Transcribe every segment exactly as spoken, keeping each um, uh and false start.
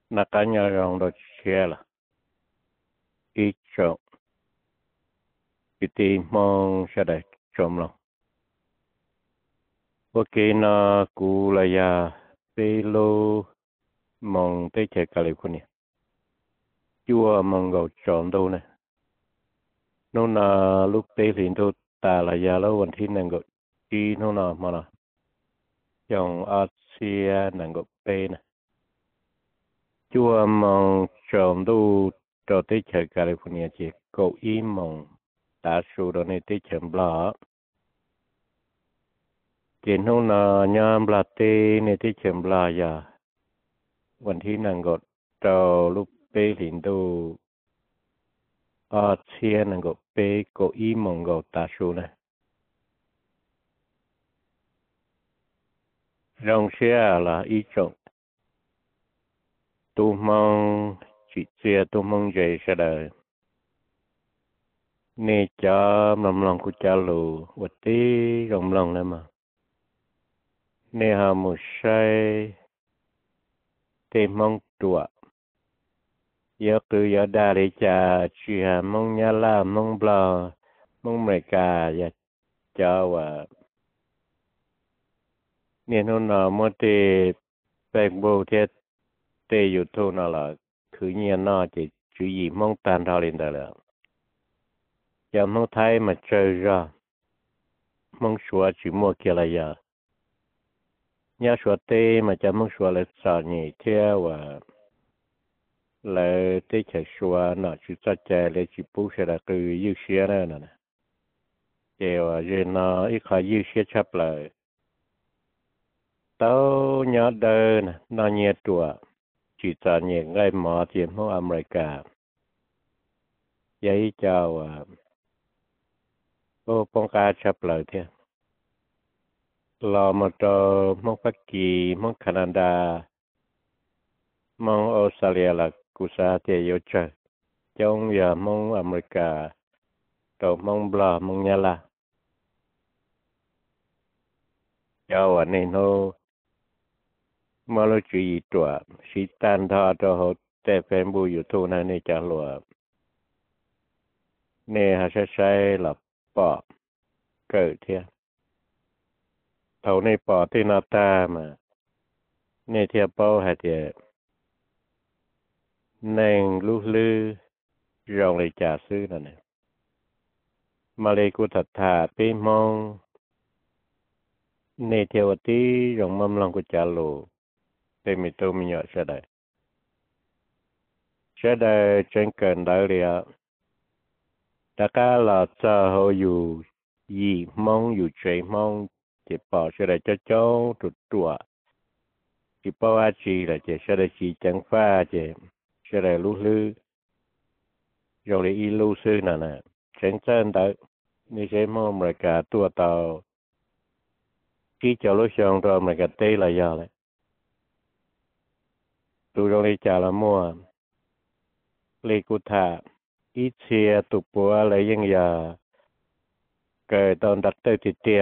那干要用到切了，一种一地梦下来中了。我给那古了呀，北路梦在切加利福尼，chúa梦够中到呢。nó là lúc tây liền thôi ta là giờ lâuวันที่หนึ่งก็จีโน่นน่ะมาละอย่างอาเซียหนึ่งก็เป็นจัวมองจอมดูจอที่เชิงแคลิฟอร์เนียจีเก้าอี้มองตาสูดในที่เชิงบลาจีโน่นน่ะยามบลาเตในที่เชิงบลายาวันที่หนึ่งก็จอลูกเปลินดูอาเซียหนึ่งก็เปเก้าอี้มองก็ตาสูนะrong xe là ý trọng tu mong chỉ xe tu mong dậy sẽ đời nè cho mầm lòng của cha lù vật tí rộng lòng này mà nè hà một say tìm mong tụa giờ cứ giờ đa để cha chỉ hà mong nhà la mong bờ mong mẹ cả giờ cho và nè nó nào mà tê bèn bồ thế têอยู่thôi nào là cứ nhiên nó chỉ chú ý mong tàn thao lên đó là giờ mong thấy mà chơi ra mong xóa chỉ mua kia là giờ nhà xóa tê mà cho mong xóa là sợ nhỉ theo và là tê chạy xóa nó chỉ cho chạy lấy chỉ bù sẽ là cứ yêu xe nữa nè giờ và giờ nó ít khai yêu xe chấp lại tao nhớ đời nè nó nhẹ tuổi chỉ cho nhẹ ngay mỏ tiền của America giấy chào à ô phong ca chấp lời thế lo mà cho mong Bắc Kỳ mong Canada mong Australia là cú sa thì yêu chơi trong giờ mong America rồi mong bla mong nhà la chào anh nên nó mà lo chú ý tuổi sĩ tan thọ cho họ để phèn bù YouTube này này trả lụa nè hà sẽ sai là bỏ cỡ thế thầu này bỏ thì nó ta mà nè thì bao hạt thì nàng lúc lư rong lại trả sư nè nè mà lấy của thật thà bên mong nè theo tí rong mâm lòng của trả lụa bên mình tôi mình nhỏ sẽ đây sẽ đây trên cần đợi liền tất cả là cho họอยู่gì mongอยู่chơi mong chỉ bỏ sẽ để cho cháu tụt tụa chỉ bỏ ai chỉ là chỉ sẽ để chỉ chẳng pha chỉ sẽ để lú lư rồi để y lú sư nè nè chẳng chân tới như thế mong mà cả tua tàu chỉ cho lú xong rồi mà cả tê là giờ đấy tụi rồi đi trả là mua lấy cụ thả ít xe tụt bùa lấy những giờ cái tàu đặt tới thì tía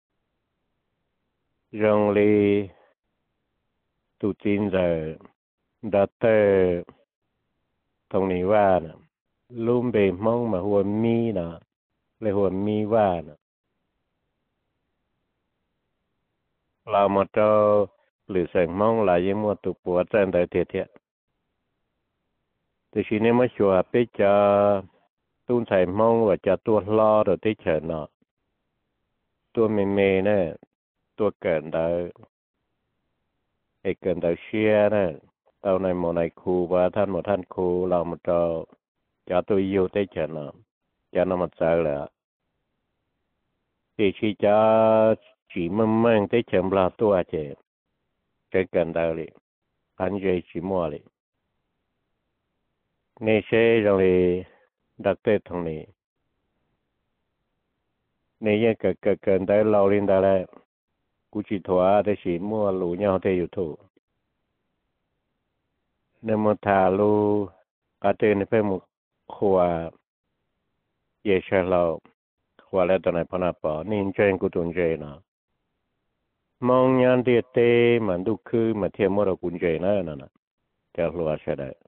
rong li tụt tin giờ đặt tới thằng nàyว่าน่ะลุ่มเบมองมาหัวมีน่ะเลยหัวมีว่าน่ะเรามาเจอหรือเสียงมองหลายยังมัวตุปัวจันได้เทียเทียแต่ทีนี้มาชัวไปจะตุ้นใส่มองว่าจะตัวล้อหรือที่เฉินเนาะตัวเมย์เมย์เนี่ยตัวเกินได้ไอ้เกินได้เชียเนี่ยเอาในหมอในครูว่าท่านหมอท่านครูเรามาเจอจะตัวอยู่ที่เฉินเนาะจะนำมาเจอแล้วที่ชีจะchỉ mong mong tới chậm là tua chế cái cần đạo lý anh dây chỉ mua lý nên sẽ rồi đặt tên thằng này nên những cái cái cần đạo lâu lên đó là cú chỉ thua để chỉ mua lũ nhau để yêu thù nên mà thà lũ ở trên phải một khoa dễ chơi lâu khoa là tao này phải nạp bỏ nên chơi của tụi chơi nó mong nhận địa tê mà đu khư mà thêm mua được cuốn chơi nữa nè cho lúa sẽ đấy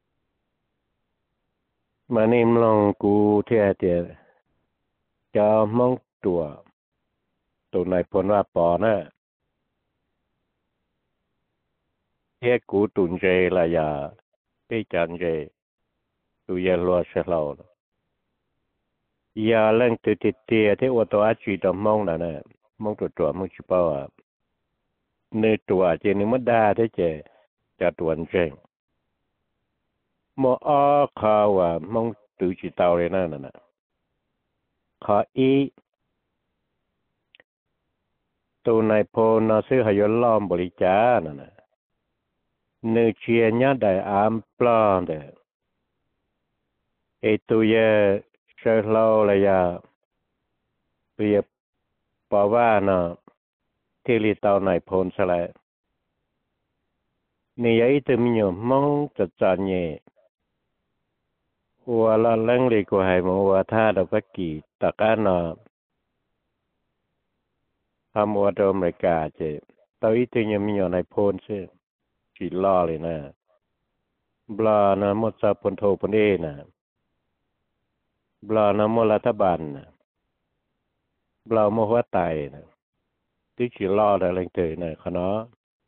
mà niệm lòng cú theo thì cho mong chùa tụi này phun ra bỏ nữa theo cú tụi dê là giờ cái chân dê tụi giờ lúa sẽ lâu giờ lên từ từ từ thế ô tô chỉ tầm mong là nè mong tụi chùa mong chụp bao à nơi chùa chỉ nếu mất đa thế chứ cho tuần trên mà ở khao à mong tự chỉ tàu này nè nè khao ý tụi này phô nó sẽ hay lom bồi trả nè nè nơi chia nhá đại ám plan đấy ấy tụi giờ chơi lâu là giờ tụi giờ bảoว่าnó thì li tàu này phôn sẽ lạiนี่ยัยตัวมีอยู่มองจัดจานเนี่ยว่าละเรื่องเลยก็ให้มองว่าถ้าเราก็กี่ตะการน่ะทำว่าตัวอเมริกาเจ้ตัวอีตัวยังมีอยู่ในโพนใช่จีล่อเลยนะบลานะมดซาพนโทพนเอนะบลานะมรัฐบาลนะบลามหัวไตนะที่จีล่ออะไรเตยนะขณะ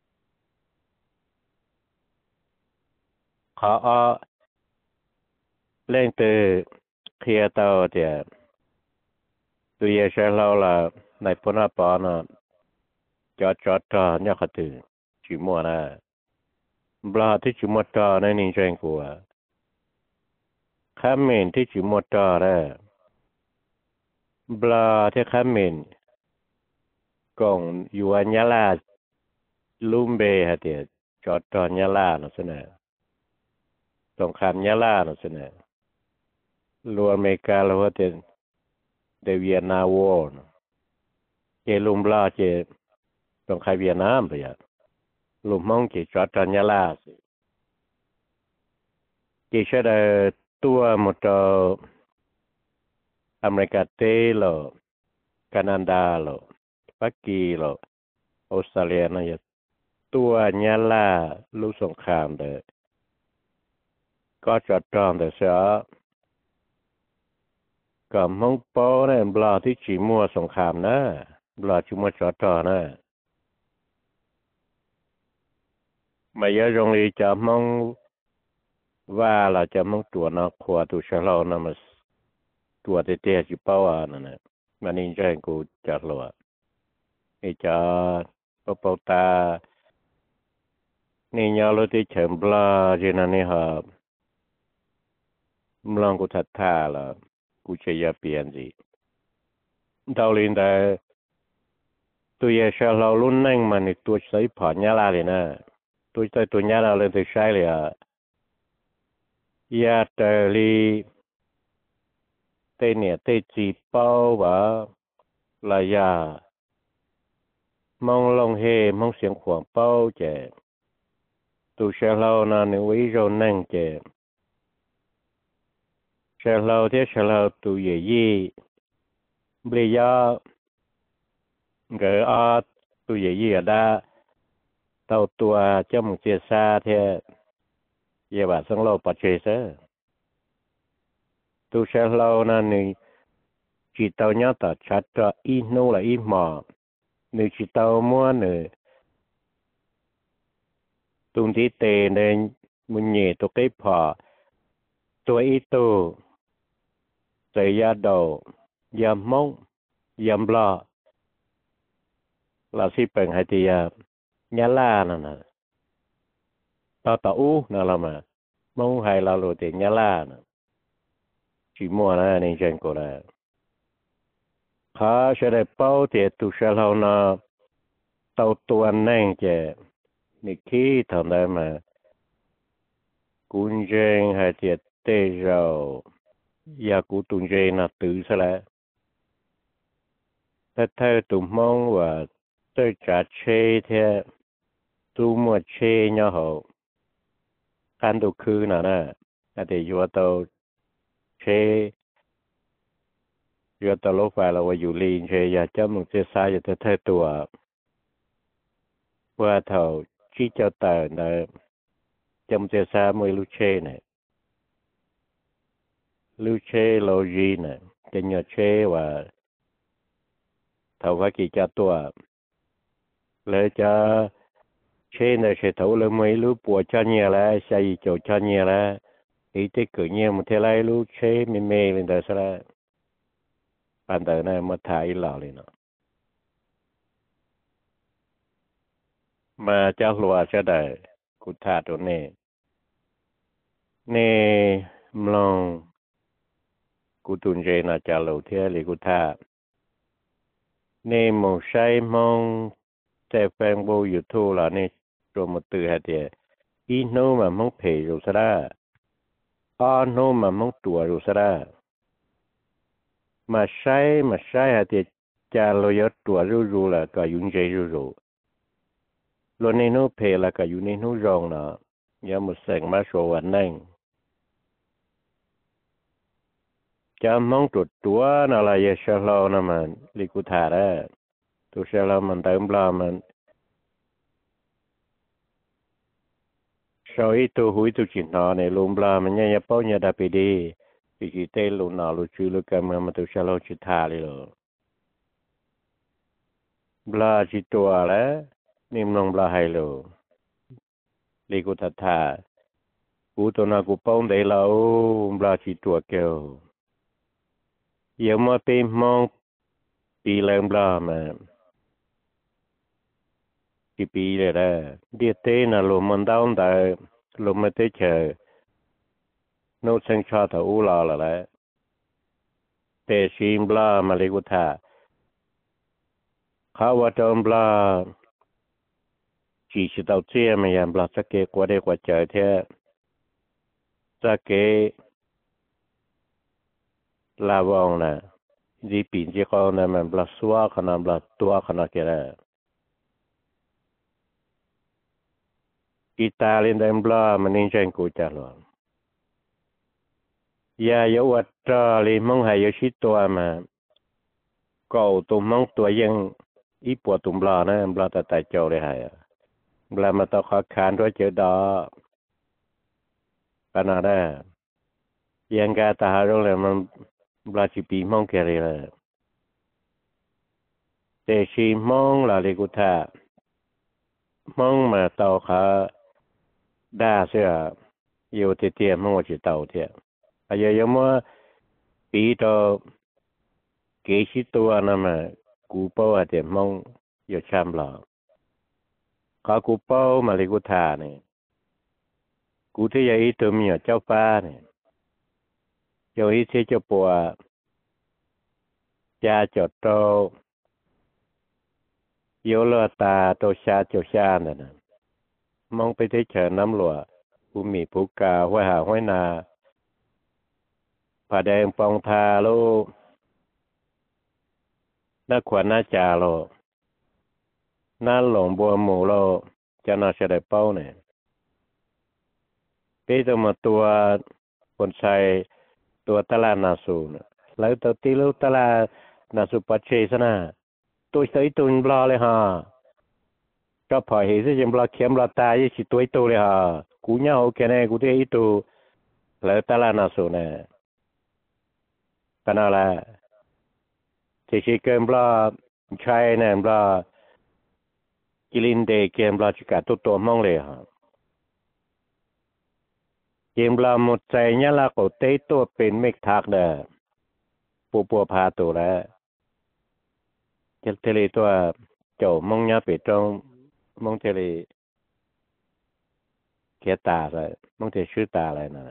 เขาเอาเล่นเตยเคลียร์ตัวเดียตัวเยใช้เราละในพนาปานะจอดจอดจอเนี่ยเขาตื่นจีมัวนะบลาที่จีมัวจอในนินเจงกัวข้ามเมนที่จีมัวจอนะบลาที่ข้ามเมนกงอยู่อันยาลาลุมเบฮะเดียจอดจอยาลานะสินะสงครามยาลานะสินะรัวอเมริกาแล้วว่าเดเดเวียนาวอร์เจลุมบลาเจสงครามเวียดนามไปอ่ะลุมมองเจจอดจอยาลาสิเจเชดตัวหมดอเมริกาเตโลแคนาดาโลปักกีโลออสเตรเลียนะตัวญาลาลูกสงครามเด้อก็จอดจอมเด้อเสียก็มองโป้เนี่ยบลาที่จีมัวสงครามนะบลาจีมัวจอดจอนะไม่ยอมรีจะมองว่าเราจะมองตัวนักขวาตัวชะลอนะมันตัวเตี้ยๆจีเป้าอ่ะนั่นแหละมันนี่ใจกูจัดเลยไอ้จ้าปะเป้าตานี่ยาโลที่เฉิมบลาเจนันนี่ฮะมลองกูทัดท่าละกูจะยาเปลี่ยนสิดาวลินแต่ตัวยาชาเราลุ่นนั่งมันนี่ตัวใช้ผ่านยาลาเลยนะตัวใช้ตัวยาลาเลยตัวใช้เลยอ่ะยาเตลีเตเนี่ยเตจีเป้าว่าลายามองลงเฮมองเสียงขวางเป้าเจตัวเชลเรานะในวิโรนั่งเจเชลเราที่เชลเราตัวใหญ่ยี่บริยาเกออาตัวใหญ่ยี่ได้เต่าตัวเจ้ามึงเจซาเทเยบาสังโลปัจเจเซตัวเชลเรานะในจิตเต่าเนี้ยตัดชัดตัวอีโน่ละอีหมอในจิตเต่าม้วนเนี่ยตุงที่เตในมุนเย่ตัวเก็บพอตัวอีตัวใส่ยาดอกยามงยามบลาเราสิเป็นให้ที่ยายาลานั่นน่ะต่อต่ออู้นั่นละมามงให้เราโลเตยาลาน่ะจีมัวนะนี่เจนกูละข้าจะได้เป้าเตตุเชลเอานะเต่าตัวนั่งเจนี่คิดทำได้มากุญแจให้เจ็ดเตะเราอยากกูตุนเจน่ะตื้อซะแล้วแต่เธอตุ่มมองว่าเตะจัดเชเทตุ่มว่าเชเนี่ยเหรอการดูคือน่ะนะแต่เดี๋ยวตัวเชอยู่ตัวโลกไฟเราว่าอยู่ลีนเชอยากจะมึงเสียสายอยู่แต่เธอตัวว่าเท่าชี้เจ้าแต่ใน chấm chế xa mùi lưu chê này lưu chê lô gì này cho nhờ chê và thầu phải kỳ cho tua lấy cho chê này sẽ thấu lên mùi lưu bùa cho nhờ là xài chỗ cho nhờ là ý tích cử nhiều một thế này lưu chê mê mê lên đó sẽ bạn tới này mà thả lọ lên nó mà cho lùa sẽ đợi cụ thả chỗ này nè mlòng cụ tuần dây là trả lầu thế là cụ thả nè một sai mong sẽ phèn bố YouTube là nè rồi một từ hạt địa ít nô mà mong phê rồi sẽ ra o nô mà mong tùa rồi sẽ ra mà sai mà sai hạt địa trả lầu yếu tùa rồi rồi là cả dùng dây rồi rồi luôn nên nó phê là cả dùng nên nó rong nè nhớ một sảnh mà sốวันนั่งจะมองตัวตัวนั่นแหละยังเชื่อเรานะมันลิกุธาระตัวเชื่อเรามันเติมปลามันสอยตัวหุยตัวจินนอเนี่ยลงปลามันยังยังป้อนยังได้ไปดีปีกีเตลูนาลูจูลูกันมันมันตัวเชื่อเราจิตาเลยหรอปลาจิตตัวแล้วนิ่มลงปลาให้โลลิกุธาธากูตัวน่ะกูป้อนได้แล้วปลาจิตตัวเกี่ยวgiờ mà tìm mong bị làm ra mà bị bị rồi đó đi tên là lùm mình đau tại lùm mình tới chờ nó sinh cho thầu u lò là đấy để xin bla mà lấy của thà kháว่าจอม bla chỉ chỉ tàu chia mà làm bla sắc kế qua đây qua chờ thế sắc kế là vòng nè di pin chỉ có nè mình bla xóa khả năng bla tua khả năng kia là kita lên đây bla mình nên chơi cụ trả luôn ya yếu vật ra lên mong hay yếu shit tua mà cầu tụm mong tuaยังít bộ tụm bla nè bla tại tại chỗ đây hay bla mà tao khó khăn rồi chơi đó cái nào đóยังกาตาrồi là mìnhบลาจิปีมองแกเลยละแต่ชีมองละเลกุธามองมาเตาขาด่าเสียอยู่เตี้ยมองว่าจะเตาเตี้ยอายุยังว่าปีต่อเกชิตัวนั่นมากูเป้าอาจจะมองอยู่ชามหล่อขากูเป้ามาเลกุธาเนี่ยกูที่ยังอีตัวมีเจ้าฟ้าเนี่ยเจ้าอีเสียเจ้าปัวcha cho trâu yếu lơ ta trâu xa trâu xa này nè mongไปที่เชิญน้ำหลวงผู้มีผู้กาห้วยหาห้วยนาผาแดงปองทาโลหน้าขวัญหน้าจ่าโลหน้าหลงบัวหมูโลจะน่าจะได้เป้าเนี่ยปีตัวมาตัวคนใส่ตัวตลาดนาสูนแล้วตัวตีลูกตลาดนาสุปัจเจสนะตัวใส่ตุนบลาเลยฮะก็พอเห็นสิจำบลาเข็มบลาตายยี่สิตัวตัวเลยฮะกูเนี่ยโอเคเนี่ยกูได้อีตัวแล้วตลาดนาสุเนี่ยกันอะไรที่ชิเกิมบลาใช้เนี่ยบลากิลินเดเกมบลาจิกาตัวตัวมองเลยฮะเกมบลาหมดใจเนี่ยละก็เตะตัวเป็นเมฆทักเด้อปูปัวพาตัวแล้วเทเลตัวเจ้ามองยาไปตรงมองเทเลเกียตาเลยมองเทชื่อตาอะไรนะ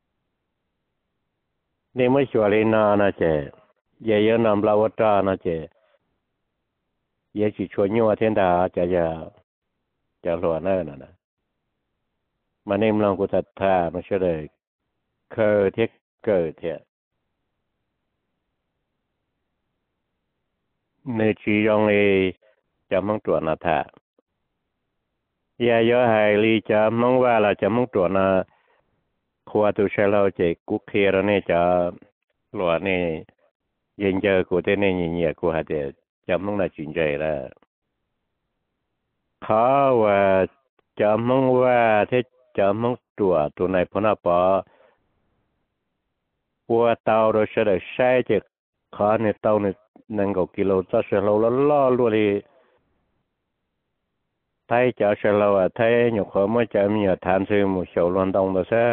นี่ไม่ชัวร์เลยนะนะเจเยอะๆนำเราวัดนะเจเยอะสิชวนยัวเทียนดาจะจะจะหลวนเนอร์นะมันเอ็มลองกุตัดท่ามันเชื่อเลยเคยเทียเกิดเทียในชียองเลยจะมั่งตัวนาธายาย่อหายลีจะมั่งว่าเราจะมั่งตัวนาขวาตัวเชลเราจะกุกเคียร์เนี่ยจะหลวนี่ยิงเจอกูเต้นเนี่ยเงียกูหาแต่จะมั่งน่าจินใจแล้วเขาว่าจะมั่งว่าที่จะมั่งตตัวตัวในพนับปอปัวเตาเราใช้ได้ใช้จะขาในเตาในนั่งกับกิโลจะเสเราแล้วล่อล้วนเลยไทยจะเสเราอ่ะไทยหยกเขาไม่จะมีทานซื้อหมูเฉาล้วนตรงตัวซะ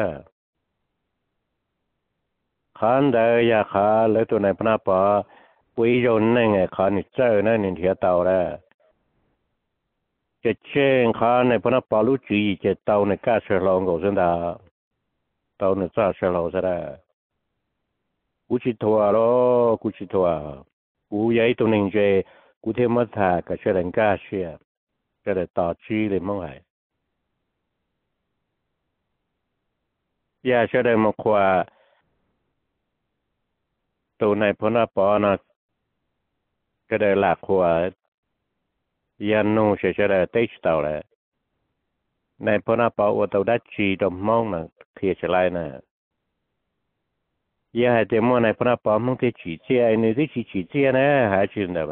ขาเดียาขาแล้วตัวในพนับปอปุยโยนนั่งไงขาในเจ้านั่นในเทียเตาแล้วจะเช่นขาในพนับปอรู้จีจะเตาในก้าเสเราของเส้นดาเตาในจ้าเสเราซะได้กูชิทัวร์ล้อกูชิทัวร์กูยัยตัวหนึ่งเจกูเทมัทากับเชลังกาเชียก็เลยต่อชีเลยมั้งไงยาเชลังมาขวาตัวในพนับปอนะก็ได้หลักขวายันนูเฉยๆเลยเตจเตาเลยในพนับปอว่าตัวดัชชีดมมองนะเขียนอะไรนะยาให้เต็มว่าในพนับปอมองที่ฉีเจียในที่ฉีฉีเจียนะหาชื่อได้ไหม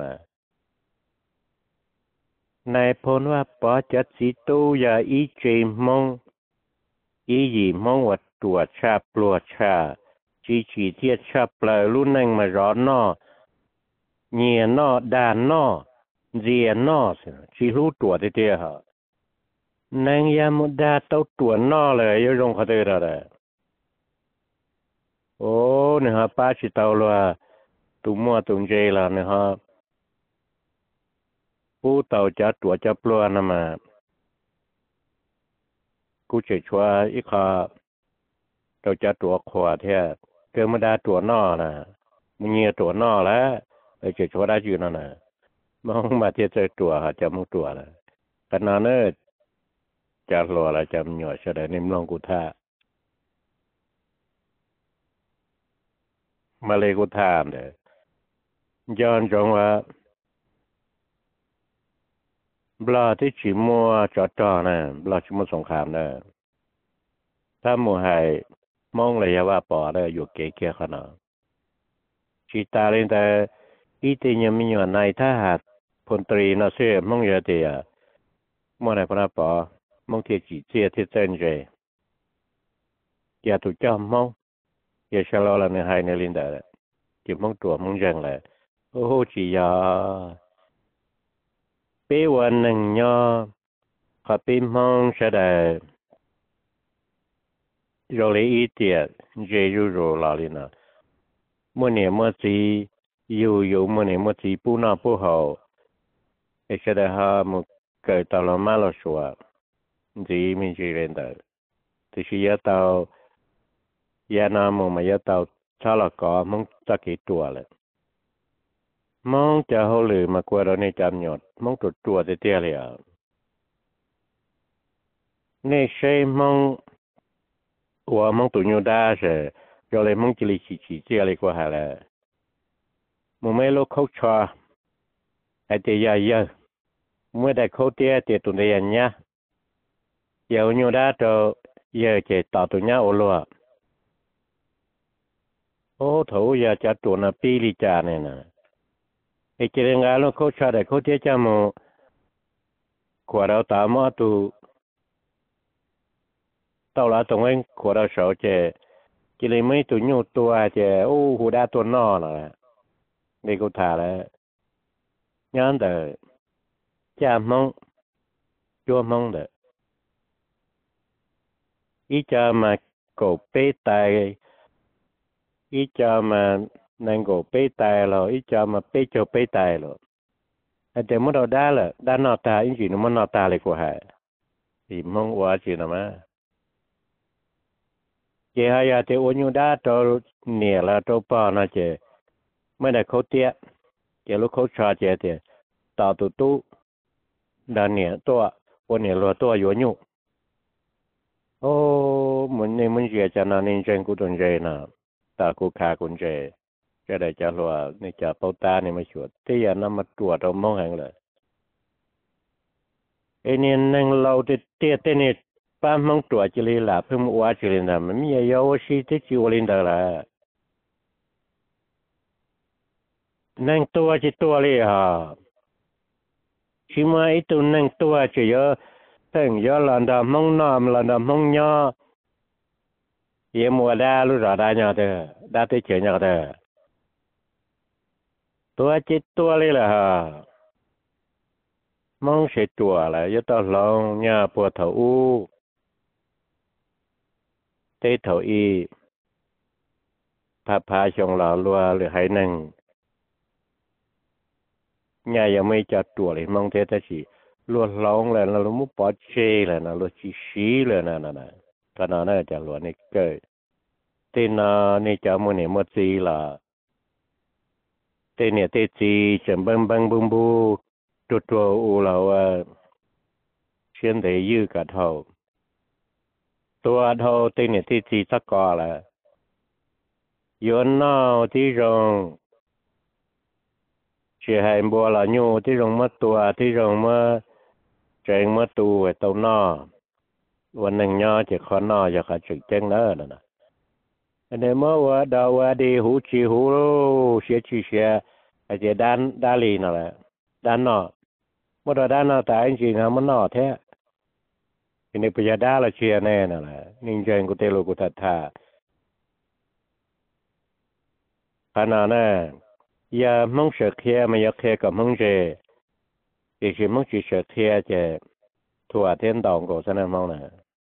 ในพนับปอจัดสิตัวยาอีเจมองอียีมองว่าตัวชาปลวดชาจีฉีเทียชาปลายรุ่นนั่งมาร้อนนอเงียนอดานนอเจียนอสิชีรู้ตัวเตี้ยฮะนั่งยามุดาเต้าตัวนอเลยยังลงเขาเตือนอะไรโอ้เนี่ยฮะป้าชิตาวลัวตุ้มมัวตุ้มเจล่ะเนี่ยฮะผู้เต่าจะตัวจะปลวนะมากูเฉยชัวอีกขาเราจะตัวขวาเทียเกิดมาได้ตัวนอนะมึงเงียตัวนอแล้วเราเฉยชัวได้อยู่นั่นน่ะมองมาเทียเจอตัวจะมึงตัวละขนาดนั้นจะรัวละจะมีหน่วยเฉยนิ่มลงกูท่ามาเลยกูท่ามเด้ย้อนจงว่าบลาที่ชิมัวจอดจอนะบลาชิมัวสงครามนะถ้ามัวให้มองเลยว่าปอได้อยู่เก๋ๆขนาดชีตาเรนแต่อีติยมีอยู่ในท่าหาดพลตรีนาเซ่มองเยอะเดียมัวในพระปอมองเทียจีเจียที่เต้นเจอย่าถูกจ้ามองอย่าชะลอละในไฮในลินเดอร์จิมองตัวมองยังเลยโอ้โหจียาปีวันหนึ่งย่อขับปีมองเสด็จโรลีอีเตียเจยูโรลาลินาเมื่อเนี่ยเมื่อสีอยู่อยู่เมื่อเนี่ยเมื่อสีปูนาปูเขาเอเสด็จฮามุเกิดตลอดมาลชัวจีมีจีเรนเดอร์ที่ชียเตายานามุมายาเตาชาลกอมองจะกี่ตัวเลยมองจะเขาหรือมากว่าเราในจำหยดมองตัวตัวเตี้ยเลยอ่ะนี่ใช่มองว่ามองตัวยูดาใช่เราเลยมองจิลิชิชิเจียเลยกว่าหาเลยมึงไม่รู้เขาชอไอเตียเยอะเมื่อได้เขาเตี้ยเตี้ยตัวเดียนเนี้ยเดี๋ยวยูดาตัวเยอะเจต่อตัวเนี้ยโอลัวโอ้ถูอยาจัดตัวน่ะปีลิจาเนี่ยนะไอเจริญงานแล้วเขาชอได้เขาเตี้ยจำมึงขวดเราตามมาตัวตอนละตรงนั้นขวดเราเสาเจจิเลยไม่ตัวยูตัวเจโอ้หูดาตัวนอน่ะนี่กูถ่าแล้วย้อนเด้อจามองจัวมองเด้ออีจามาโกเปตายอีจามานังโกเปตายแล้วอีจามาเปโจเปตายแล้วแต่เมื่อเราได้ละได้นอตาจริงๆมันนอตาเลยกว่าอีมองว่าจริงนะมั้ยเจ้าอยากจะโอนูได้ตัวเนี่ยละตัวป้านะเจ้ไม่ได้เขาเตี้ยเจ้าลูกเขาชาเจ้าเตี้ยต่อตัวตู้ด้านเนี่ยตัววันเนี่ยรัวตัวอยู่ยูโอ้เหมือนในมันเสียจะนานในเจงกูตนเจนะตากูขากุนเจจะได้จะรัวในจะเป้าตาเนี่ยมาชวดที่อย่านำมาตรวจเรามองแหงเลยไอ้เนี่ยนั่งเราเตี้ยเตี้ยเนี่ยป้ามองตัวจิลีหลับเพิ่มว่าจิลีนะมันมีเยาวชีที่จิวลินดาละนั่งตัวจิตัวเลยฮะชิมาไอ้ตัวนั่งตัวจะเยอะตั้งเยอะหลังดามองน้ำหลังดามองยา ye mua đa lúc rõ đa nhau thế đa tới chuyện nhau thế tua chết tua đi là hả mong sẽ tua là yếu tao lòng nhà bùa thầu u tê thầu y phá phá trong lò lùa lửa hải năng nhàยังไม่จัดตัวเลยมองเท่าที่ลวดล้องเลยนะลูกมุปอเช่เลยนะลูกชีสีเลยนะนะนะขนาดนั้นจะลวดนี่เกิดตีน่ะนี่จะมันเนี่ยมันซีละตีเนี่ยตีจีจะบังบังบุ้มบูตัวตัวอูเราว่าเช่นได้ยืดกับเท่าตัวเท่าตีเนี่ยตีจีสักก่อนละย้อนน้าที่รองchỉ hay bùa là nhuที่รงมัดตัวที่รงมาเจงมัดตัวตัวน้อวันหนึ่งย่อจะขอนอจะขาดจุดเจงเนอนะอันนี้เมื่อว่าดาวดีหูชีหูเสียชีเสียอาจจะด้านด้านลีนั่นแหละด้านนอเมื่อด้านนอแต่จริงๆนะมันนอแท้ทีนี้พยาด้าเราเชียแน่นั่นแหละนิ่งเจงกุเตลูกุตัดท่าขนาดนั้นอย่ามองเสียเทียไม่อยากเทียกับมองเจอีกสิ่งมองจีเสียเทียจะถั่วเทียนดองก็สนั่นมองนะ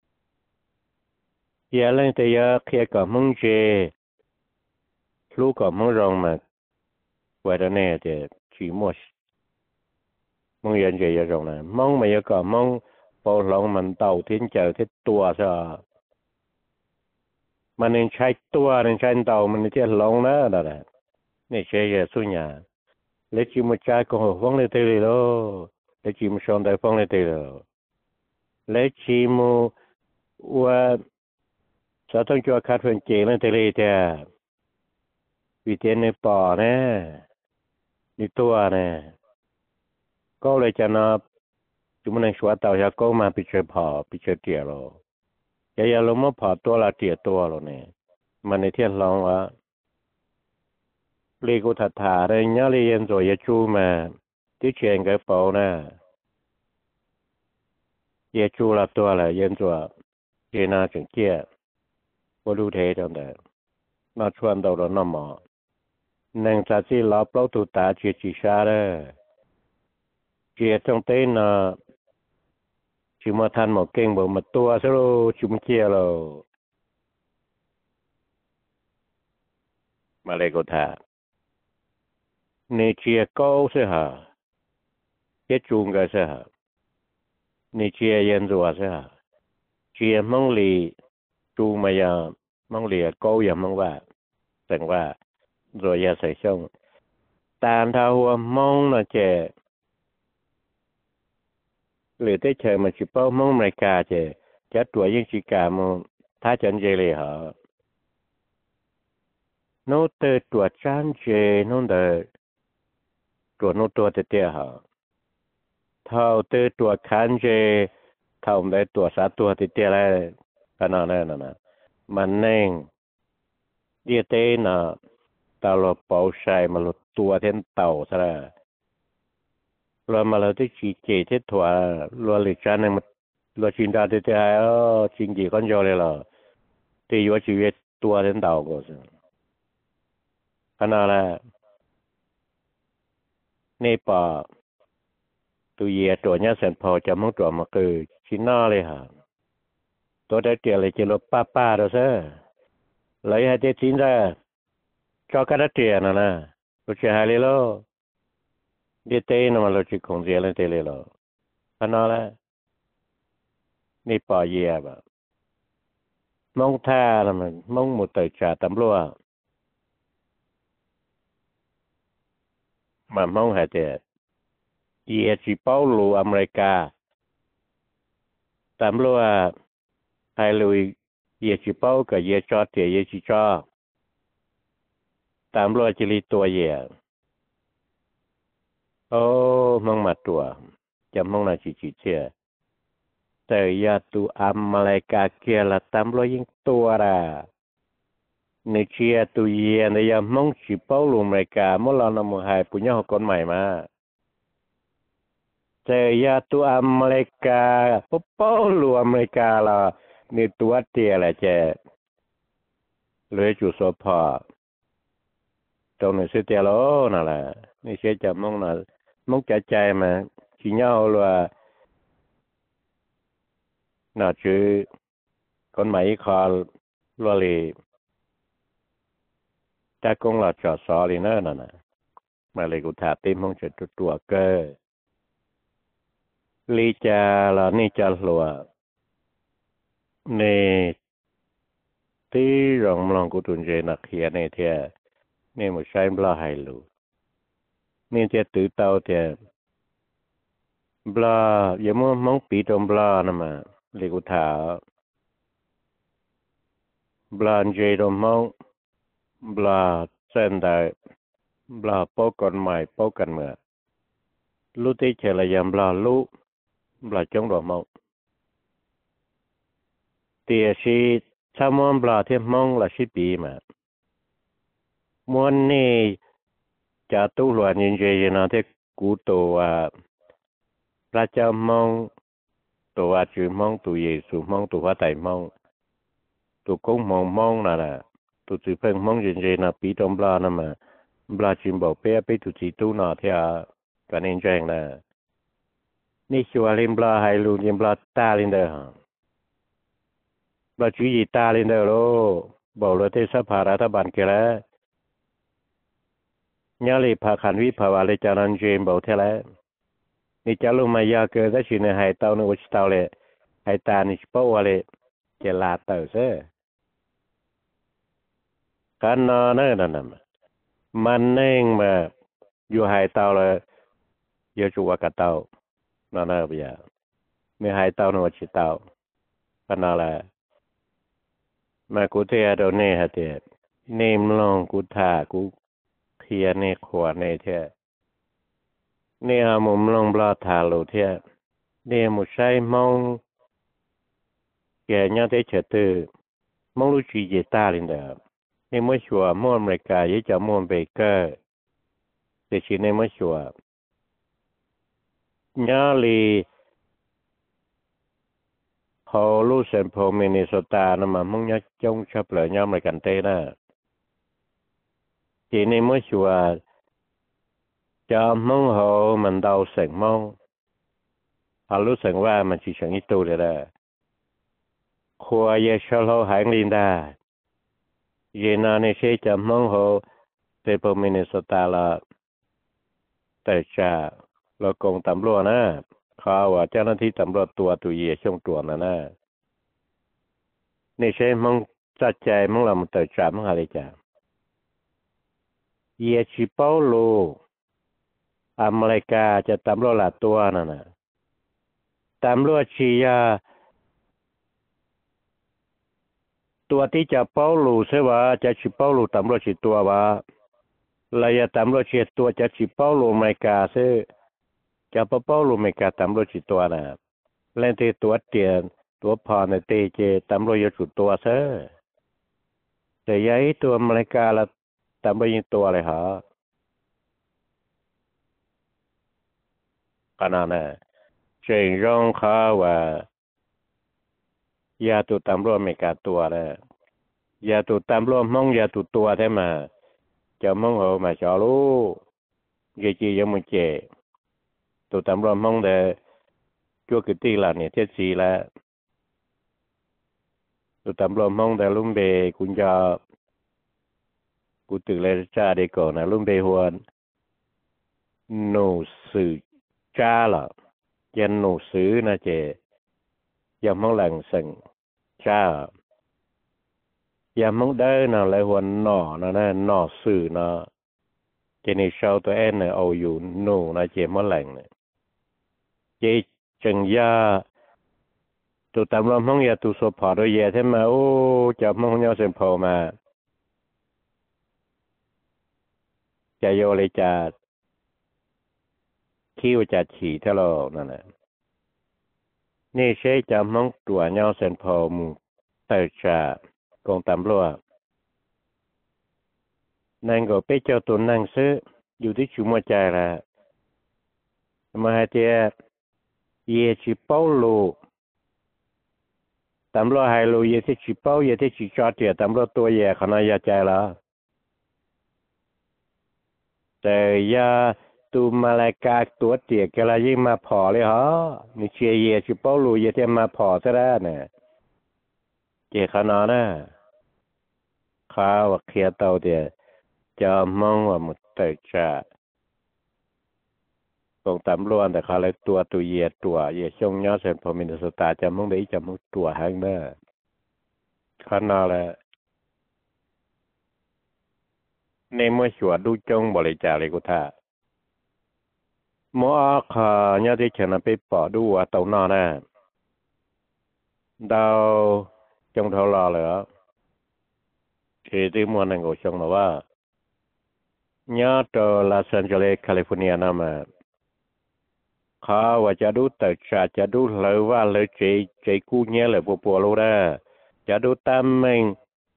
อย่าเล่นแต่อยากเทียกับมองเจลูกกับมองรองมาไว้ตรงนี้จะจีมัวมองยันเจยรองนะมองไม่อยากกับมองพอลองมันเต่าทิ้งเจอที่ตัวซะมันยังใช้ตัวยังใช้เต่ามันจะลองนะนั่นแหละนี่เชียร์สุญญาเล็กจิมจ่ายก็ฟังเลยเตลิโลเล็กจิมชอนได้ฟังเลยเตลิโลเล็กจิมว่าจะต้องจัวขาดเป็นเจเลยเตลิเตะวิเทนในป่อเนี่ยนี่ตัวเนี่ยก็เลยจะนับจุมันในชัวเต่าจะก็มาพิเศษพอพิเศษเตียโลอย่าอย่าลงมาพอตัวละเตียตัวโลเนี่ยมันในเทียนลองว่าลีกูถัดถาได้เงี้ยลีเย็นสวยชูมาที่เชียงกับเปานะเยชูละตัวละเย็นสวยเจนาถึงเกี้ยว่าดูเทจังแต่มาชวนเราเราหน้าหมอนังจากที่เราเปล่าตุตาเจียจีชาเลยเจียตรงเต้นนะชิมาทันหมอเก่งบอกมาตัวซะโลชุมเกี้ยเรามาเลยกูถานี่เชียก็เสียหาเจ็ดจุงก็เสียหานี่เชียเย็นรัวเสียหาเชียมังลีจูมายามังลีก็ยังมังว่าแต่ว่ารัวยาใส่ช่องตาเท้าหัวมองน่ะเจหรือได้เชิญมาชิปเป้ามองรายการเจจัดตัวยิ่งชิกามถ้าจันเจเลยเหรอโน้ตตัวจันเจโน้ตตัวโน้ตตัวเตี้ยเหรอเท่าเตตัวคันเจเท่าได้ตัวสาตัวเตี้ยอะไรขนาดนั้นนะมันเน่งเดียเต้น่ะตาลเป่าใช้มาลดตัวเท่นเต่าซะแล้วเรามาเราที่จีเจที่ถั่วเราหลีกจานนึงมาเราจินดาเตี้ยอ๋อจริงจีก้อนโยเลยเหรอที่อยู่ชีวิตตัวเท่นเต่าก็สิขนาดนั้นนี่ป่าตัวเย่ตัวเนี้ยเสร็จพอจะมุ่งตัวมาคือชิ้นหน้าเลยฮะตัวได้เตียเลยจะลบป้าป้าเราซะเลยให้เจ๊ชิ้นได้cho cái đất tiền này nè, tôi chỉ hai lô, đi tây nó mà tôi chỉ không tiền lên tây lô, anh nói là,นี่ป่อยเย่บ่มองท่าละมันมองหมดแต่จ่าตำรวจมามองหาแต่เย่จีเป้าลูอเมริกาตำรวจไทยลุยเย่จีเป้ากับเย่จอดเตียเย่จีจอตามรอยจิริตัวเย่โอ้มองมาตัวจะมองนาจิจิเชียแต่ยาตูอเมริกาเกียละตามรอยยิงตัวละในเชียตัวเย่ในยามองจิเป้าลูอเมริกาเมื่อเรานำมาให้ปุญญาคนใหม่มาแต่ยาตูอเมริกาปุ๊บเป้าลูอเมริกาละในตัวเตี้ยละเจเลยจุดสพอตรงนี้เสียเตียแล้วนั่นแหละนี่เสียจะมองน่ะมองใจใจมาขี้เหงาเลยน่าชื่อคนใหม่คอลัวเลยแต่กงเราจอดสอเลยเนอะนั่นน่ะมาเลยกูถาติมห้องจุดตัวเกอลีจาละนี่จะหลัวในที่รองมองกูตุนเจนักเขียนในเทียนี่มันใช้บลาไฮลูนี่เทียตื้อเตาเทียบลาอย่ามองมองปีตรงบลานะมาเลยกูถาบลาเจตรงมองบลาเส้นได้บลาป้อกันใหม่ป้อกันเมื่อรู้ที่เฉลยยามบลาลูบลาจงดอกมองเตียชีถ้ามองบลาเทียมองละสิปีมามวนนี่จะตู้หลวนยินเจยนะที่กูตัวพระเจ้ามองตัวจือมองตัวเยซูมองตัวพระไตรมองตัวคงมองมองน่ะนะตัวจือเพิ่งมองยินเจนะปีตอมบลานะมาบลาจิมบอกเปียไปตัวจีตู้น่ะที่อากันเองแจงนะนี่ชัวร์ลิมบลาไฮลูลิมบลาตาลินเดอร์บลาจีตาลินเดอร์โลบอกเลยที่สภารัฐบาลเกล้ยาลีพาขันวิภาวะเลจานันเจมบอกเท่าไรนี่จะลงมายาเกิดได้ชินให้เต้าในวัชเต้าเลยให้ตานี่ป้อเลยจะลาเต้าเสียกันนอนนั่นนั่นมันเน่งมาอยู่ให้เต้าเลยเยอะจัวกับเต้านั่นน่ะเบียไม่ให้เต้าในวัชเต้ากันนั่นแหละมากูเทียโดนเนี่ยฮะเทียเนมลองกูท่ากูเทียเนี่ยขวดเนี่ยเทียเนี่ยมุมลงบลาทาโลเทียเนี่ยมุใช้มองแกยังได้เฉตือมองลูจีเจตาลินเดอร์ในเมื่อชัวมออเมริกายิ่งจะมอเบเกอร์แต่ชีในเมื่อชัวยาลีพอลูเซนโพมินิโซตานะมันมึงยักจงชับเลยยามอะไรกันเต้นะจีในเมื่อชัวจะมึงเขามันเดาเสียงมองพอรู้เสียงว่ามันชีเสียงอีตูเลยนะครัวเยชโลหายลินดาเยนาในเชจะมึงเขาเซโพมินิโซตาละแต่จะเรากงตำรวจนะเขาว่าเจ้าหน้าที่ตำรวจตัวตัวเย่ช่วงตัวนั่นนะนี่ใช่มึงจัดใจมึงเรามันเติร์ดมึงอะไรจ้ะเย่ชิเปาโลอเมริกาจะตำรวจหลายตัวนั่นนะตำรวจชียาตัวที่จะเปาโลใช่ว่าจะชิเปาโลตำรวจชีตัวว่าระยะตำรวจชีตัวจะชิเปาโลอเมริกาซึ่งจะเปาโลอเมริกาตำรวจชีตัวนะเล่นที่ตัวเตียนตัวพอในเตเจตำรวจยศตัวเซ่แต่ยัยตัวอเมริกาละตำรวจยิงตัวเลยฮะขนาดนั้นเจงร้องข้าว่ายาตัวตำรวจอเมริกาตัวเลยยาตัวตำรวจมองยาตัวตัวใช่ไหมจะมองเขามาจอรู้เกี่ยจียังไม่เจตัวตำรวจมองเดชั่วกิตีละเนี่ยเท็ดสีแล้วตัวตำรวจมองเดลุ่มเบคุณจะกูตึกเลยจ้าเด็กก่อนนะลุ่มเบหวนโนสื่อจ้าละยันโนซื้อนะเจยังมองหลังสั่งจ้ายังมองได้นะเลยหวนหน่อนะนะหน่อสื่อนะเจนี่ชาวตัวเอ็นเนี่ยเอาอยู่โนนะเจมองหลังเนี่ยเจจังยาตัวตำรวจมองยาตัวสพอด้วยเย่ใช่ไหมโอ้จับมองยาเส้นพอมาจะโยเลยจะคิวจะฉี่เท่าเรานั่นแหละนี่ใช้จะมองตัวเงาเส้นพอมูเตอร์ชากองตำรวจนางก็ไปเจ้าตัวนางซื้ออยู่ที่ชุมใจละมาเทียเยชิเปาโลตำรวจให้รู้ยี่ที่จีเป้ายี่ที่จีจอดเดียตำรวจตัวแย่ขนาดยาใจละแต่ยาตูมาลายกาตัวเดียกอะไรยิ่งมาพอเลยฮะนี่เชียเย่จีเป้ารู้ยี่ที่มาพอซะแล้วเนี่ยเจ้าขนาดน่ะข้าวเขียเตาเดียจะมองว่ามุดเตจ่าตรงตำรวจแต่เขาเลยตัวตัวเย่ตัวเย่ช่วงย้อนเส้นพอมีนสตาจะมองได้จะมองตัวหางเน้อขนาดแหละในเมื่อชัวดูจงบริจาคเลยกูท่าหมอขาเนี่ยที่ฉันไปปอดูว่าตัวนอนน่ะดาวจงทรอเลยอ่ะที่ที่มัวนั่งกูชงนะว่าเนี่ยตัวลอสแอนเจลิสแคลิฟอร์เนียนะมาเขาว่าจะดูแต่จะดูเลยว่าเลยใจใจกู้เนี่ยเลยปัวปัวรู้ได้จะดูตามมึง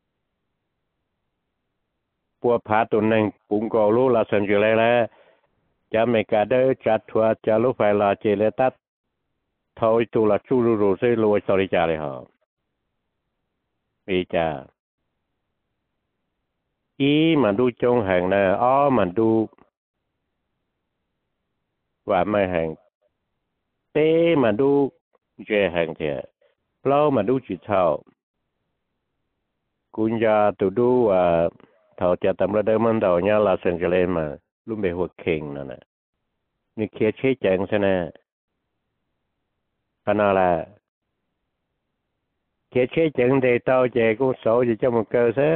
ปัวผาตัวหนึ่งปุ่งก็รู้ลอสแอนเจลิสแล้วจะไม่กล้าเดินจัดทัวร์จะรู้ไฟลาเจเลตัดทอยตัวละชูรูรูซิรวยสริจาเลยฮะอีจ้าอีมันดูจงแห่งนะอ้อมันดูว่าไม่แห่งเต้มันดูเจแห่งเถอะเรามันดูจิตเท่ากุญญาตัวดูว่าเท่าจะทำระดับมันเท่านี้ลาเซนเจเลนมาลุ่มไปหัวเข่งนั่นน่ะนี่เคียเชี่ยแจงใช่ไหมขนาดละเคียเชี่ยแจงเดเต้าเจกูโสจะจะมันเกิดซะ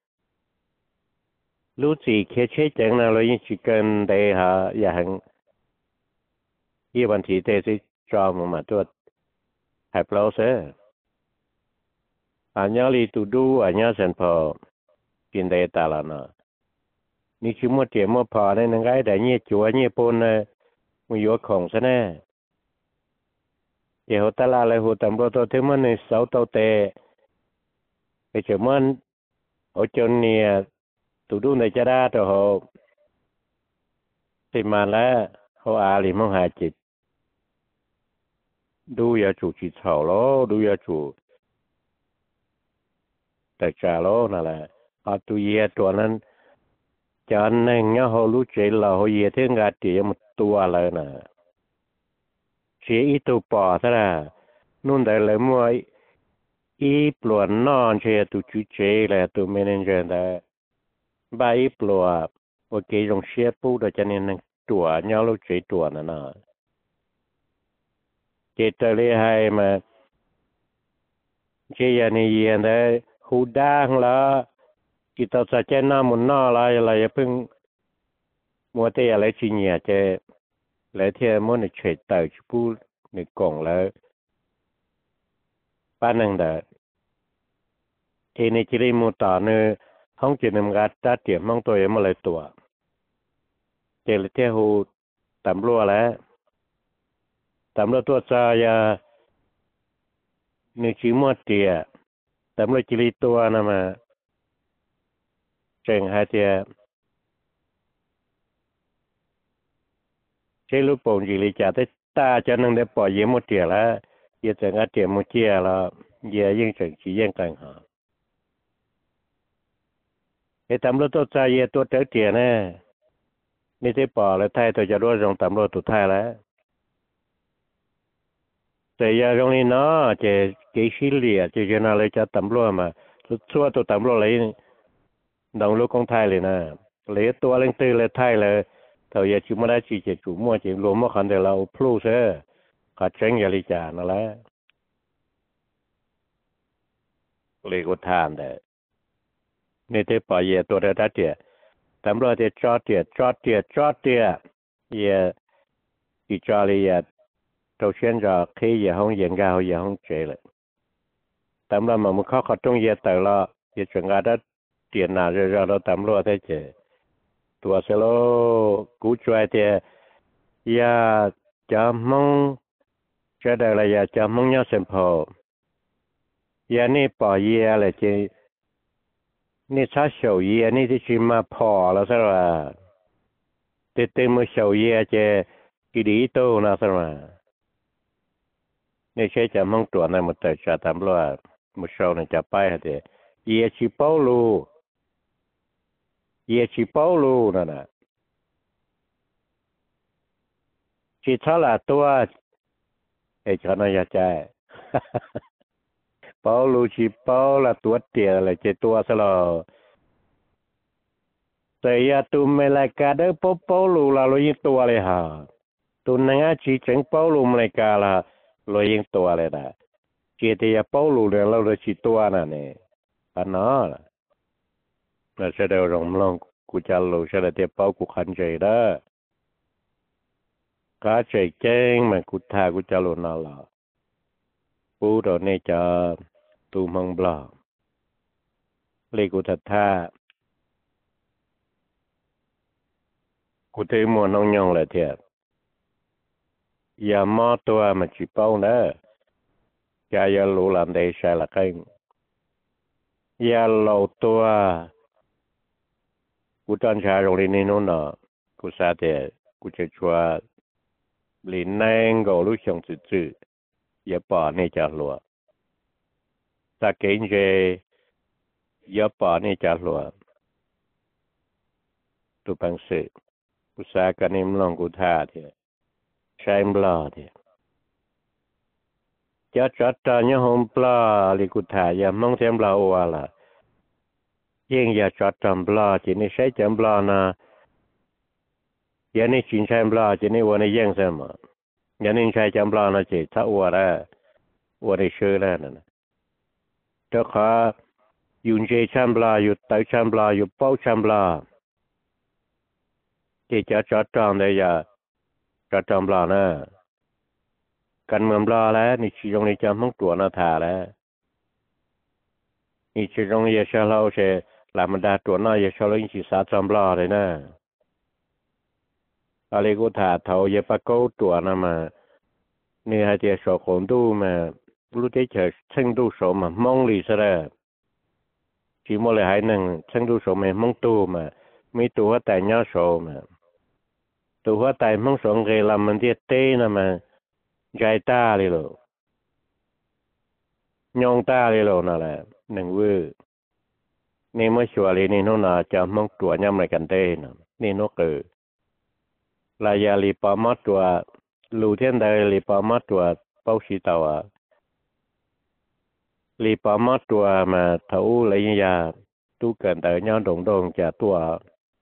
รู้สิเคียเชี่ยแจงนะเรายิ่งชิกันเดหาอย่างยี่วันที่เตสิจอมมาตัวให้เปล่าซะอันนี้ลีตูดูอันนี้เซนพอกินเดตาลานะนี่คือมัวเตียมัวพอในนังไงแต่เนี่ยจัวเนี่ยปนเลยมันอยู่ของซะแน่เดี๋ยวตลาดเลยหัวตำรวจตัวที่มันในเสาเตาเตะไปเจอมันเอาจนเนี่ยตูดูในจะได้ตัวเขาที่มาแล้วเขาอาลีมังหาจิตดูอย่าจูจิตเฉาล้อดูอย่าจูแต่จ่าล้อนั่นแหละอาตัวเย่ตัวนั้นจานนั่งเนี่ยเขารู้ใจเราเขาเย่ที่งานเตี๋ยมันตัวเลยนะเสียอีตัวปอซะละนู่นแต่เลยมัวอีปลวนนอนเชียตัวจุเจเลยตัวเมนเจอร์ได้ใบปลวกโอเคลงเชียปูเดี๋ยวจะเนี่ยนั่งตัวเนี่ยรู้ใจตัวนั่นนะเจตเลยให้มาเชียนี่เย็นได้หูด่างละกิตาสัจเจน้ามุนนออะไรอะไรเพิ่งมัวแต่อะไรชิเนียเจแล้วเทียมันเฉยเต่าชิปูในกล่องแล้วป้านังเดเอเนจิริมูตาเนห้องจีนมกัดตาเตียมมองตัวเองมาเลยตัวเจลเทียหูตำรวจแล้วตำรวจตัวซายาในชิมัวเตียตำรวจจิริตัวนะมาเจงหาเตียเชลูปงจิริจ่าแต่ตาจะนั่งได้ปล่อยเยี่ยมเตียแล้วเยี่ยจังอาเตียมุเจียแล้วเยี่ยยิ่งจังชี้ยิ่งกังหาไอ้ตำรวจตัวซายาตัวเต๋อเตียแน่นี่ที่ปอแล้วไทยตัวจะรู้ตรงตำรวจตัวไทยแล้วแต่ยาตรงนี้เนาะจะเกชิเลียจะจะน่าเลยจะตำรวจมาชั่วตัวตำรวจเลยดองลูกของไทยเลยนะเลยตัวเล่งตื้อเลยไทยเลยแต่ยาจุมาได้จีเจจุมั่วจีรวมมั่วคันเดียวเราพลูเซ่ขัดเชิงยาลิจานั่นแหละเลยก็ทานแต่นี่ที่ปอเยตัวเดียวเดียตำรวจจะจอดเดียจอดเดียจอดเดียเยอีจอลียตัวเช่นจะขี้ยห้องเย็นกาห้องห้องเจเลยตำรวจมันเข้าขัดตรงเยแต่ละเยจงกาได้เตียนหนาจะเราตำรวจได้เจตัวเสโลกูช่วยเตียยาจะมองจะได้ละยาจะมองยาเส้นพอยานี่ปอเยอะไรเจนี่ชาเฉาเยนี่ที่ชิมาพอแล้วสิว่าเตเตมือเฉาเยเจกิริโตนะสิว่านี่ใช่จะมองตัวนั้นหมดแต่จะตำรวจ một số này chả bay hả thì ye chỉ bao lu ye chỉ bao lu nè nè chỉ thà là tua để cho nó ra chạy bao lu chỉ bao là tua tiền là chỉ tua sao là tại ya tu mày lại cả đó bao bao lu là lo yên tuaเลยhả tu năng chỉ chẳng bao lu mày cả là lo yên tuaเลยđó chỉ thì ya bao lu là lo chỉ tua nè nè anh nói là sẽ đều rộng lòng của cha lu sẽ là tiếp bao của khăn chơi đó cá chơi chén mà của thà của cha lu nào là bố rồi nè cho tu mong bờ lấy của thật tha của thế mua nông nhông là thiệt giờ mò tua mà chỉ bao nữa cha giờ lũ làm đây sai là cái giờ lẩu tua của tròn trà rồi đi nên nó nọ của sa thiệt của chơi chua lì nang gò lúc xong chữ chữ giờ bỏ nè cho lúa ta kể về giờ bỏ nè cho lúa tu bằng sự của sa cái niệm lòng của tha thiệt sai bờ thiệt cho cho cho nhớ hôm bờ thì của tha giờ mong xem bờ qua là riêng giờ cho trầm bờ chỉ nên sai chấm bờ na giờ nên chuyển sai bờ chỉ nên qua nên riêng xem mà giờ nên sai chấm bờ na chỉ tháo qua ra qua để sửa ra nè cho khó dùng dây chấm bờ dùng tay chấm bờ dùng bao chấm bờ chỉ cho cho tròn đây giờ cho tròn bờ nè cần mầm bờ là ni chỉ dùng để chấm mong tuổi nó thả là ni chỉ dùng để sau lâu sẽ làm mình đạt tuổi nó giờ sau lâu chỉ sát tròn bờ đấy nè ở đây có thả thầu giờ bắt câu tuổi nó mà ni hai tiệt số khổn tu mà lúc đấy chờ chân tu số mà mong lì sao ra chỉ một là hai năng chân tu số mà mong tu mà mấy tu hóa tài nhau số mà tu hóa tài mong số người làm mình tiệt tê nè mà gai ta đi rồi nhong ta đi rồi nè là nâng vư nên mới xua đi nên nó là cho mong tuổi nhâm lại cảnh tê nè nên nó cử là giờ lì bỏ mất tuổi lù thiên đời lì bỏ mất tuổi bao xí tàu à lì bỏ mất tuổi mà thấu lấy như giờ tu cần tới nhau đồng đồng trả tuổi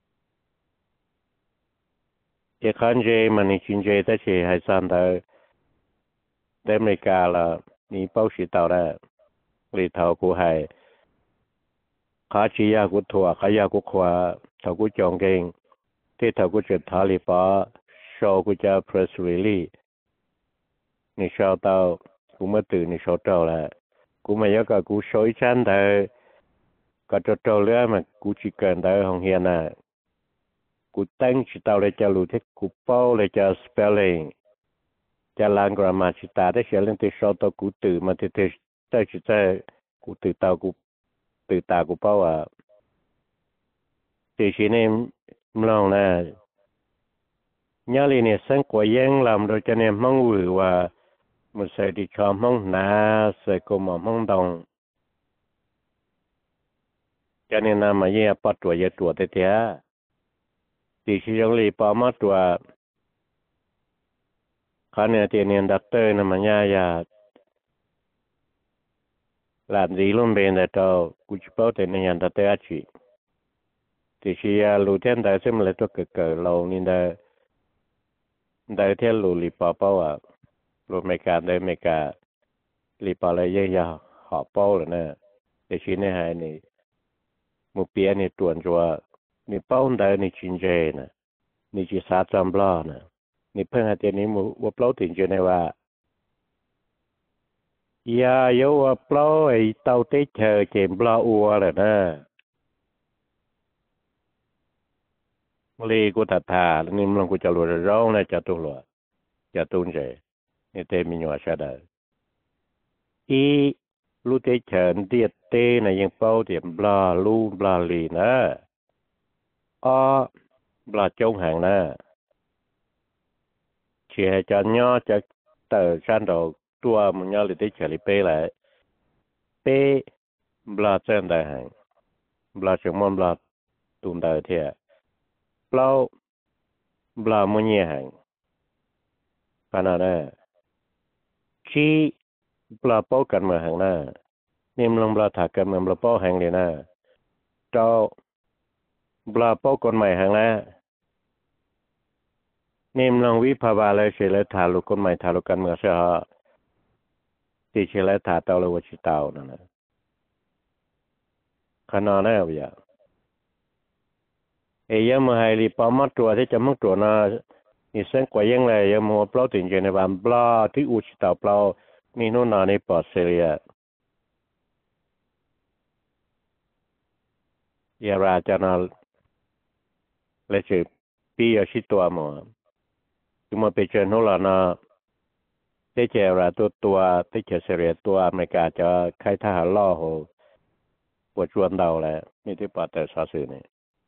chỉ khán dê mà ni chuyên dê tới chỉ hay san tới đến mấy cả là ni bao xí tàu đó lì thầu của hay khá chỉ ya của thua khá ya của khoa thầu của chọn kinh thế thầu của chuyện thảo lì bỏ show của cha press release ni show tao cũng mới từ ni show trâu là cũng mà nhớ cả cũng soi chán tới cả trâu trâu nữa mà cũng chỉ cần tới hồng hiền à cũng tăng chỉ tao để cho lùi thế cũng bao để cho spelling cho lang grammar chỉ ta để sẽ lên tới show tao cũng từ mà thế thế tới chỉ tới cũng từ tao cũng từ ta cũng bao à thì chỉ nên lòng là nhớ liền này sinh của dân làm rồi cho nên mong vử và một sự đi cho mong na sự của mà mong đồng cho nên là mà giờ bắt tuổi giờ tuổi thế thế thì chỉ trong lì bỏ mất tuổi khả năng tiền nhân đặt tới là mà nhà giờ làm gì luôn bên đó cho cũng chỉ bảo tiền nhân đặt tới chỉ thì chỉ lũ thiên đại xem lại cho cực cực lâu nên là đại thiên lũ lì bỏ bao à lũ mấy cả đây mấy cả lì bỏ lại dây giờ họ bao rồi nè thì chỉ này hay này một bia này tuần rồi này bao đại này chín dây nè này chỉ sát trăm bao nè này phân hạt tiền này một một bao tiền cho nàyว่าอย่าโย่ว่าเปล่าไอ้เต้าเตะเธอเจ็บเปล่าอัวเลยนะเลยกูถัดทาแล้วนี่มันกูจะรู้ร้องนะจะตุ้งหลัวจะตุ้งใจนี่เตมีหนัวใช่ได้อีลูเตเฉินเดียเตนะยังเป้าเดียมบลาลูบลาลีนะอ้อบลาจงห่างนะเชี่ยจะย่อจะเตอชันดอกตัวมันย่อเลยเตเฉลี่ยไปเลยเป้บลาเจนได้หังบลาชงมันบลาตุนได้เทียเปล่าบลามุนเยหังขนาดนั้นชีบลาเป้ากันมาหังน่ะนี่มันบลาถักกันมันบลาเป้าหังเลยนะเจ้าบลาเป้าคนใหม่หังแล้วนี่มันวิภาวะเลยเฉลยถาลุคนใหม่ถาลุกันเมื่อเช้าที่เฉลยถาเตาเลยว่าชิเตานั่นนะขนาดนั้นเอาอย่างเอ้ยมาให้รีปามาตัวที่จะมั่งตัวน่ะนี่เส้นกว่ายังไงยังมัวเปล่าถึงเจนในบ้านเปล่าที่อุชิตาเปล่านี่โน่นน่ะในปอดเซียยาราจานาเลจิปีอชิตัวมัวคือมาไปเจอโน่นล่ะนะที่เจราตัวตัวที่เจเซียตัวอเมริกาจะใครทหารล่อโหปวดชวนเดาแหละนี่ที่ปอดแต่ซาซึนี่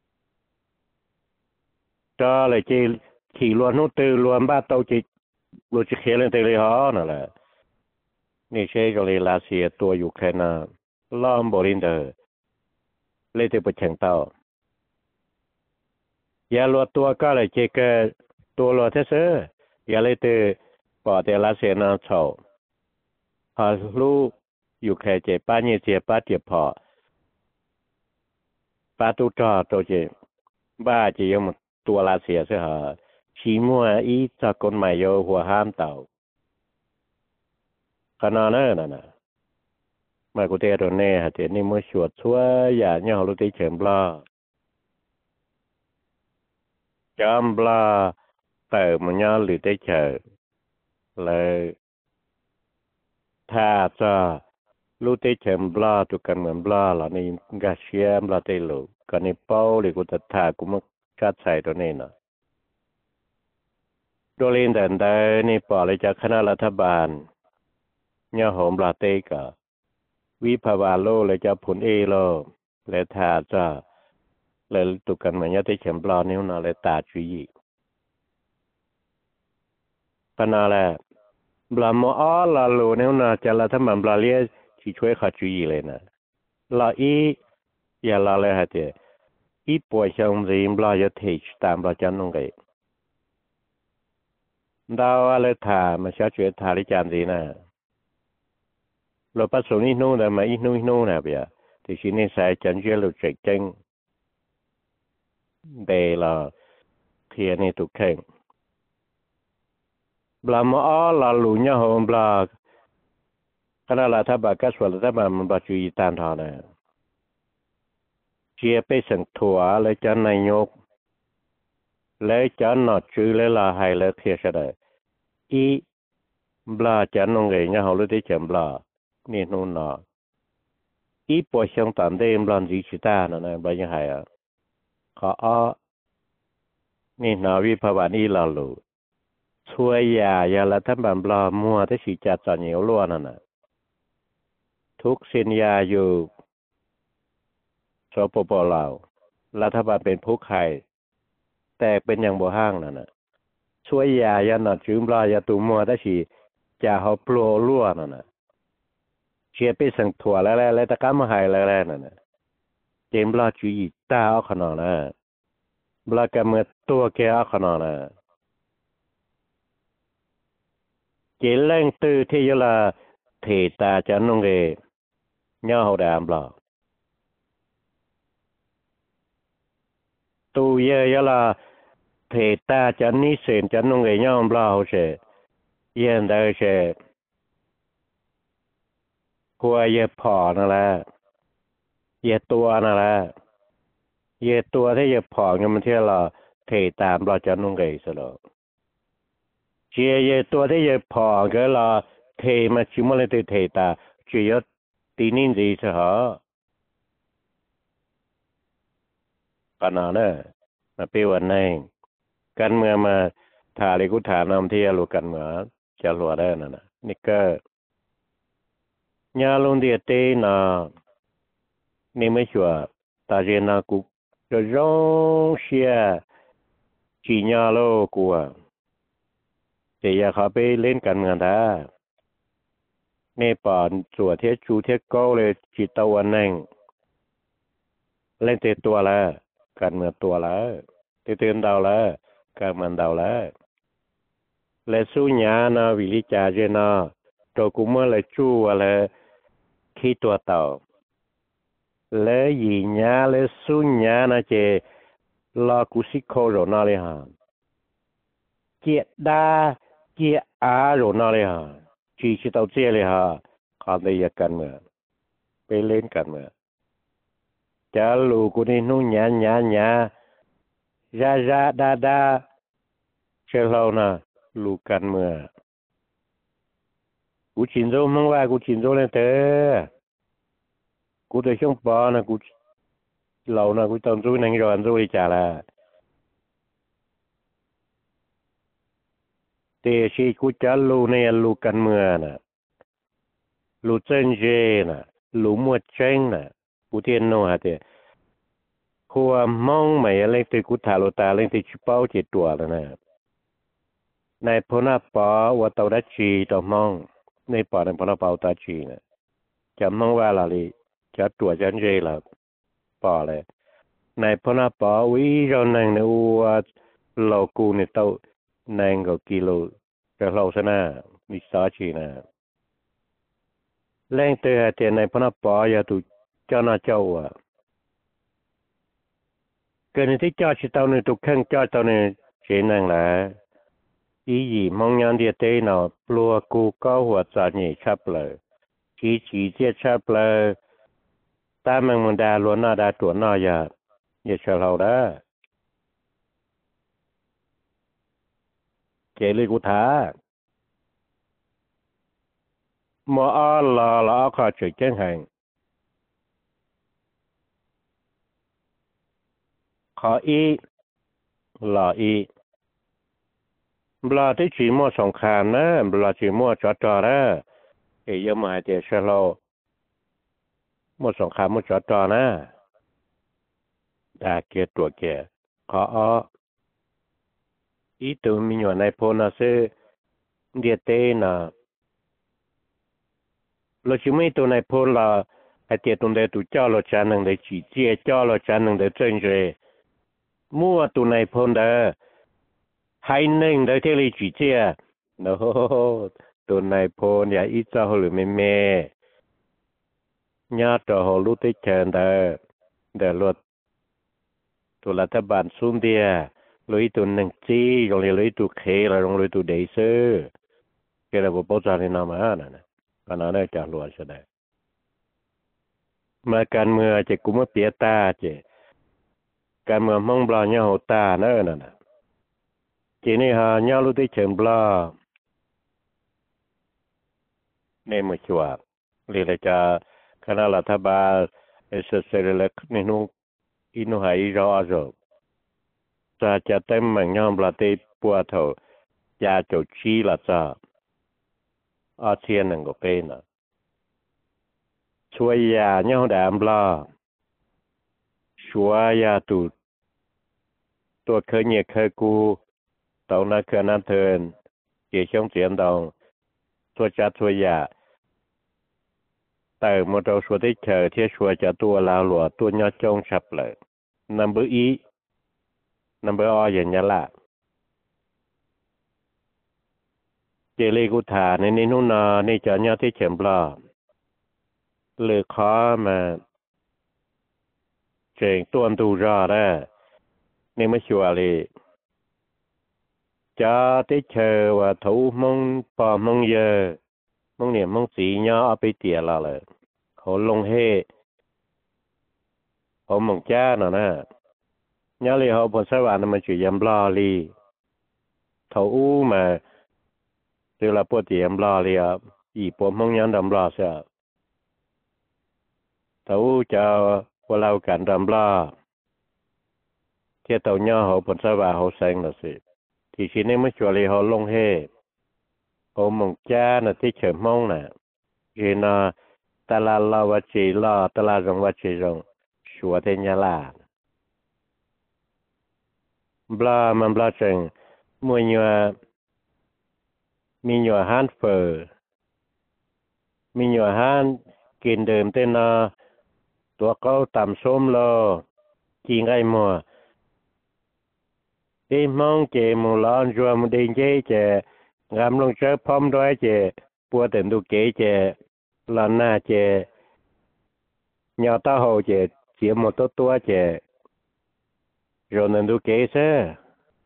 ก็เลยจีขี่ล้วนนู่นตือล้วนบ้านเต้าจีล้วนจีเขียนเลยตีเลยฮอนั่นแหละนี่ใช่ก็เลยลาเซียตัวอยู่แค่น่ะล้อมบรินเดอร์เลยที่ไปเชิงเต้ายาล้วนตัวก็เลยจีเกตัวล้วนเท้อยาเลยที่ปอดแต่ลาเซียน่ะเฉาพอลูกอยู่แค่เจ็บป้าเนี่ยเจ็บป้าเจ็บพอป้าตุจอตัวเจ็บบ้าจียมตัวลาเซียเสียหาชีมัวอีจากคนใหม่โยหัวห้ามเต่าขนาดนั้นน่ะมากูเตะตัวเน่ฮะเจนี่มัวชวดชัวอย่าเนี่ยเราได้เฉิมบลาจำบลาแต่มันเนี่ยหรือได้เฉิมเลยถ้าจะรู้ได้เฉิมบลาตุกันเหมือนบลาล่ะนี่กาเชียมบลาเตลูกันในเป้าหรือกูจะถ่ากูมากัดใส่ตัวนี้นะโดยเล่นแต่ได้นี่ปอเลยจากคณะรัฐบาลเนี่ยหอมบลาเตกะวิภาวะโลเลยจะผลเอโลเลยถ้าจะเลยตุกันเหมือนยาที่เข็มปลานิ้วนาเลยตาจุยปนาแหละบลามออลาโลนิ้วนาจะละถ้ามันบลาเลียที่ช่วยขาจุยเลยนะลาอีอย่าลาเลยฮะเจอีป่วยชงรีมบลายเทชตามบลาจันนงเกดาวอะไรถามาช้าช่วยถาลิจามดีนะเราปัสสาวะนู่นแต่มาอีนู่นนู่นนะเบียที่ชิ้นนี้ใส่จันเจลูเจ็กจังเดลาเทียนี่ถูกแข่งบลามอลาลูเนี่ยหอมบลาขณะละถ้าบากัสวลถ้ามันมันบาจุยตานทานะเชียไปสังถัวเลยจันนายกเลยจันนอจือเลยลาไฮเลยเทียชได้อีบลาจันนงเกเนี่ยหอรู้ได้จันบลานี่นู่นน่ะอีปวยช่างตันเดมบลันจีชิตานะนะบายังไงอ่ะขออ้อนี่นาวิภาวะนี่ลาลูช่วยยายาละท่านบันบลามัวที่สีจัดจอนเหนียวล้วนนั่นน่ะทุกสินยาอยู่สปปลาวรัฐบาลเป็นผู้ไข่แต่เป็นอย่างบ่ห้างนั่นน่ะช่วยยายาหนัดจืมบลายาตุมัวที่สีจะเขาปลัวล้วนนั่นน่ะเชียไปสังถั่วแล้วแล้วตะก้ามาหายแล้วนั่นน่ะเจมบลาจุยตาเอาขนาดน่ะบลากะเมื่อตัวแกเอาขนาดน่ะเจแรงตื้อที่ยลาเทตาจันนงเกย่อเขาดามบลาตูเยยลาเทตาจันนี่เซนจันนงเกย่อมบลาเขาเชเย็นได้เชหัวเยพอนั่นแหละเยตัวนั่นแหละเยตัวที่เยพอเงี้ยมันเที่ยวละเทตามบลาจันนงเกสโลเชียเยตัวที่เยพอก็ละเทมาชิมเลยเทตาเชียตีนินดีสหขนาดนั้นมาเป็นวันนี้กันเมื่อมาถาลิกุถานำที่จะรู้กันเหมือจะรู้ได้นั่นนะนี่ก็ยาลงเดียเตนะนี่ไม่ชัวตาเจนากุจะร้องเชียจีญาโลกัวจะอยากเข้าไปเล่นกันเมืองท่า nghe bỏ chùa thế chú thế câuเลยchỉ tàu anh anh lên tới tua là cần mà tua là tới tiền đầu là cần mà đầu là lệ su nhà nó vì lý trả cho nó rồi cũng mới là chú là khi tua tàu lệ gì nhà lệ su nhà nó chỉ lo cú sĩ khô rồi nó đi hả chia đa chia á rồi nó đi hả chỉ chỉ tàu chia đi hả còn đây là cần màไปเล่นกันมาจะลูกกูนี่นู่นหยาหยาหยาจาจาดาดาเชื่อเรานะลูกกันเมื่อกูชินโซมึงว่ากูชินโซเลยเถอะกูจะช่วงปอนะกูเรานะกูต้องรู้นั่งรอนรู้จ่าละแต่ชีกูจะลูกเนี่ยลูกกันเมื่อนะลูกเจนเจนะลูกมัวเจงนะกูเทียนโน่ฮะเถอะคัวมองไม่อะไรตัวกูถ่ายโลตาเล่นตัวชิเป้าเจ็ดตัวแล้วนะในพนับปอว่าตัวดัชชีตัวมองในปอในพนับปอตัวชีนะจะมองว่าอะไรจะตัวจันเจละปอเลยในพนับปอวิเรานั่งในอัวโลกูในตัวนั่งกับกิโลจะเราชนะมิสาชีนะแรงเตะเตะในพนับปออย่าตัวเจ้าหน้าเจ้าอ่ะเกินที่เจ้าชิตาวในตัวแข้งเจ้าตัวในเจนังแหละอีหยีมองยันเดียเตะเนาะปลัวกูก็หัวใจหนีชับเลยจีจีเจี๊ยชับเลยตามังมันดาล้วนหน้าดาตัวหน้าอย่าอย่าเชื่อเราได้เจริกุธาหมออ้อลอลอขอช่วยแจ้งให้ขออีลออีบลาที่ชีมัวสงครามนะบลาชีมัวจอดจอนะเอ๋ยมาเจเชลโลมัวสงครามมัวจอดจอนะดาเกตัวเกขออ้ออีตัวมีอยู่ในโพนาเซเดียเตนะเราชิไม่ตัวในโพละไอเตียตัวเดตัวเจ้าเราจานังเดจีเจียเจ้าเราจานังเดเจนเจมัวตัวในโพนเดให้หนึ่งเดเทลีจีเจียโน้ตัวในโพนอย่าอีจ้าหรือไม่แม่ญาติหอรู้ที่เชิญเดเดรถตัวรัฐบาลซุ่มเดียลุยตัวหนึ่งจีโรงเรียนลุยตัวเคแล้วโรงเรียนตัวเดซ่อเกี่ยวกับปัจจัยนามานะนะปนนั้นจะรวยใช่ไหมมาการเมืองจะกุมเปียตาเจการเมืองมองบลาเนาหัวตาเนอะนั่นนะจีนี่ฮะเนารู้ที่เชิงบลาในมือชัวเรียกจะคณะรัฐบาลเอสเซอร์เล็กในนู้อินุหายรอจบจะจะเต็มเหมือนเงาบลาที่ปัวเท่ายาจุดชีละจ้าอาเทียนหนึ่งก็เป็นนะช่วยยาเงาแดมบลาช่วยยาตูตัวเคยเนี่ยเคยกูตอนนั้นเคยนั่นเทินเกี่ยวช่องเสียงดองตัวจัดช่วยยาแต่เมื่อเราช่วยได้เจอที่ช่วยจะตัวลาวหลัวตัวยอดจงฉับเลยนัมเบอร์อีนัมเบอร์ออย่างนี้ละเจริกุธาในนี้นู่นน่ะนี่จะเนี่ยที่เข็มปลาหรือข้อมาเจงตัวดูรอได้นี่ไม่ชัวร์เลยจะได้เจอว่าถูมงปอมงเยอะมงเนี่ยมงสีเนาะเอาไปเตี๋ยละเลยเขาลงเฮเขามงจ้าเนาะนะเนี่ยเลยเขาบนสวรรค์มันจะยำบลาลีเขาอู้มาเดี๋ยวเราปวดเตี๋ยมบลาลีอ่ะอีปวดมงยันดำบลาเสียเขาจะว่าเราการดำบลาเที่ยวตัวเนี่ยเขาบนสวรรค์เขาแสงน่ะสิที่ชิ้นนี้ไม่ชัวร์เลยเขาลงเฮเขามงจ้าน่ะที่เฉิมมงน่ะเจน่ะตลาดลาวาจีลาตลาดรงวาจีรงชัวเทียนยาลาบลามันบลาจังมวยยัวมียัวฮันเฟอร์มีหน่วยห้านกินเดิมเต้นนะตัวเขาต่ำส้มรอกินไอ้หมัวที่มองเจมูลอนจัวมุดินเจเจงามลงเจอพร้อมด้วยเจปัวเต็มดูเกเจลานหน้าเจnhờ ta hồ chị chỉ một tốt tua chị rồi nên du kế xe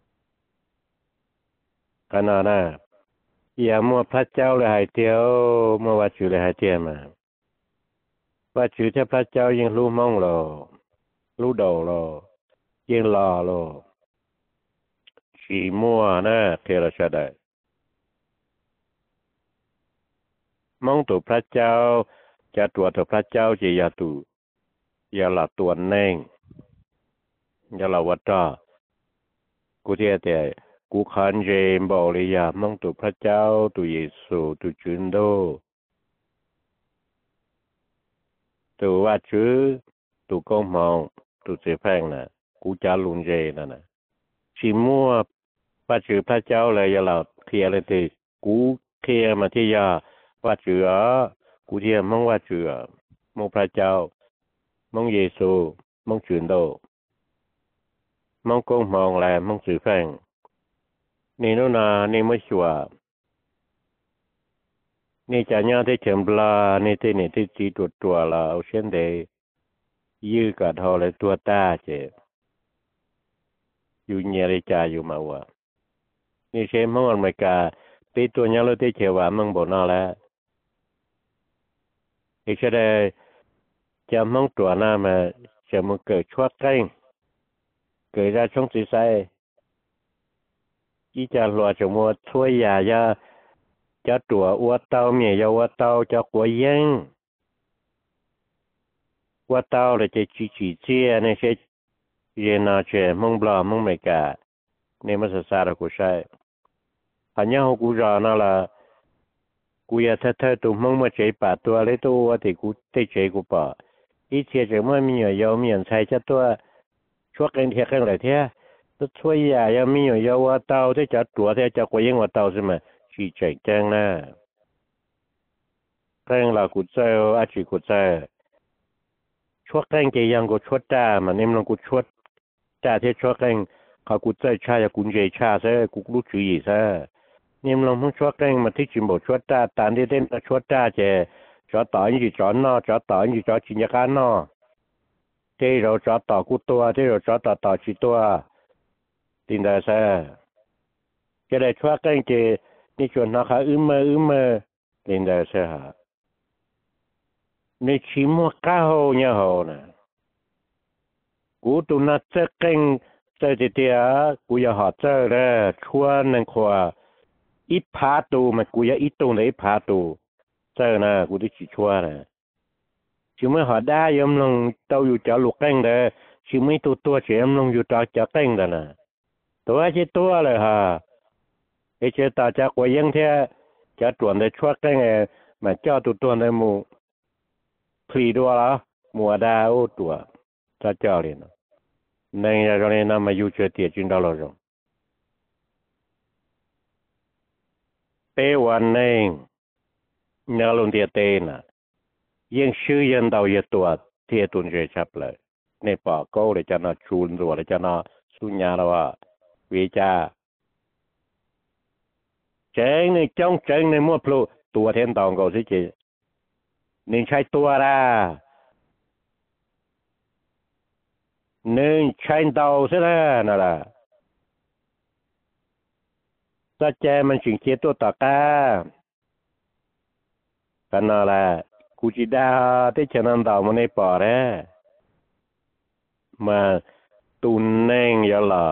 cái nào nè giờ mua phát cháu là hai tiêu mua vật chủ là hai tiền mà vật chủ cho phát cháu nhưng lu mong rồi lu đầu rồi nhưng lò rồi chỉ mua nè thì là sao đấy mong tụ phát cháu cho tụ tụ phát cháu chỉ giờ tụ giờ là tụ neng giờ là vật đó cụ thể thì cụ khăn dễ bảo lý ya mong tụ phát cháu tụ Giêsu tụ chuyên đô tụ vật chủ tụ công mong tụ sẽ phèn nè cụ trả luôn dễ nè nè chỉ mua vật chủ phát cháu là giờ là kia là thì cụ kia mà thì giờ vật chủ ở cụ thể mong vật chủ ở mong phát cháu mong Giêsu mong chuyên đô mong công mong là mong sự phènนี่นู่นน่ะนี่ไม่ชัวนี่จะเนี่ยที่เฉิมปลานี่ที่นี่ที่จีตัวตัวละเอาเช่นเดยยื้อกัดหอเลยตัวตาเจอยู่เนี่ยเลยจ่าอยู่มาวะนี่เช่นมองไม่กาตีตัวเนี่ยเราที่เฉว่ามึงบอกน่าแล้วอีกเช่นเดยจะมองตัวหน้ามาจะมึงเกิดชั่วเก่งเกิดra trongสีใสอีจะหลัวจะมัวช่วยยาจะจะตัวอ้วเต้าเมียยาวเต้าจะกลัวยังว่าเต้าเลยจะจีจีเจียเนี่ยใช่เย็นนาเชมงบลามงไม่กาเนี่ยมันจะสารกูใช่พันยากูรอนั่นละกูอยากเธอเธอตัวมงมาเจ็บปากตัวเลยตัวว่าที่กูได้เจ็บกูปะอีเชียจะไม่มียาวมีอันใช้จะตัวช่วยกันเทียกันเลยเทียตัวช่วยยายังมียาวเต้าที่จะตัวที่จะกลัวยังว่าเต้าใช่ไหมจีเจ็บจังนะแกงเรากูเจออาชีกูเจอชั่วแกงเจียงกูชั่วจ้ามันนี่มันกูชั่วจ้าที่ชั่วแกงเขากูเจอชาจะกุญเจชาซะกูรู้จุยซะนี่มันมึงชั่วแกงมาที่จิมบอกชั่วจ้าตามที่เด่นชั่วจ้าเจจอต่อนี่จอนอจอต่อนี่จอจินยาการนอที่เราจอต่อกูตัวที่เราจอต่อต่อชีตัวตินได้ซะจะได้ชั่วแกงเจนี่ชวนนะคะอึมเมอึมเมตินได้ซะนี่ชิมัวก้าวเนี่ยโหนะกูตุนัดเจ๊เก่งเจ๊เดียกูอยากหาเจ๊เลยชวนนั่งขวาอีพาตูมันกูอยากอีตูในอีพาตูเจ๊นะกูได้ชิชวนนะชิไม่หาได้ยมลงเต้าอยู่จ่อลูกเก่งเลยชิไม่ตัวตัวเฉยมลงอยู่จ่อจ่อเก่งเลยนะตัวชิตัวเลยฮะไอเจ้าตาจากว่ายังเท่าจะตรวจได้ชวนเก่งเอมันเจ้าตัวตัวในหมู่พลีดัวละมัวดาวตัวจะเจ้าเลยนะในเราเนี่ยนำมาอยู่เฉยๆจินดาลจงเตวันนึงเนื้อลงเตียเตนะยังชื่อยันดาวยัตัวเทียตุนเจชับเลยในป่าก็เลยจะน่าชูนรัวเลยจะน่าสุญญาละว่าวิจาเจงในจ้องเจงในมั่วพลูตัวเทียนตองก็สิจีหนึ่งใช้ตัวละหนึ่งใช้ดาวซะแล้วนั่นแหละถ้าแจมันสิ่งเชียตัวต่อก้ากันนั่นแหละกูจะได้ที่ฉันนั่งดาวมันในป่าแล้วมาตุนเน่งยาละ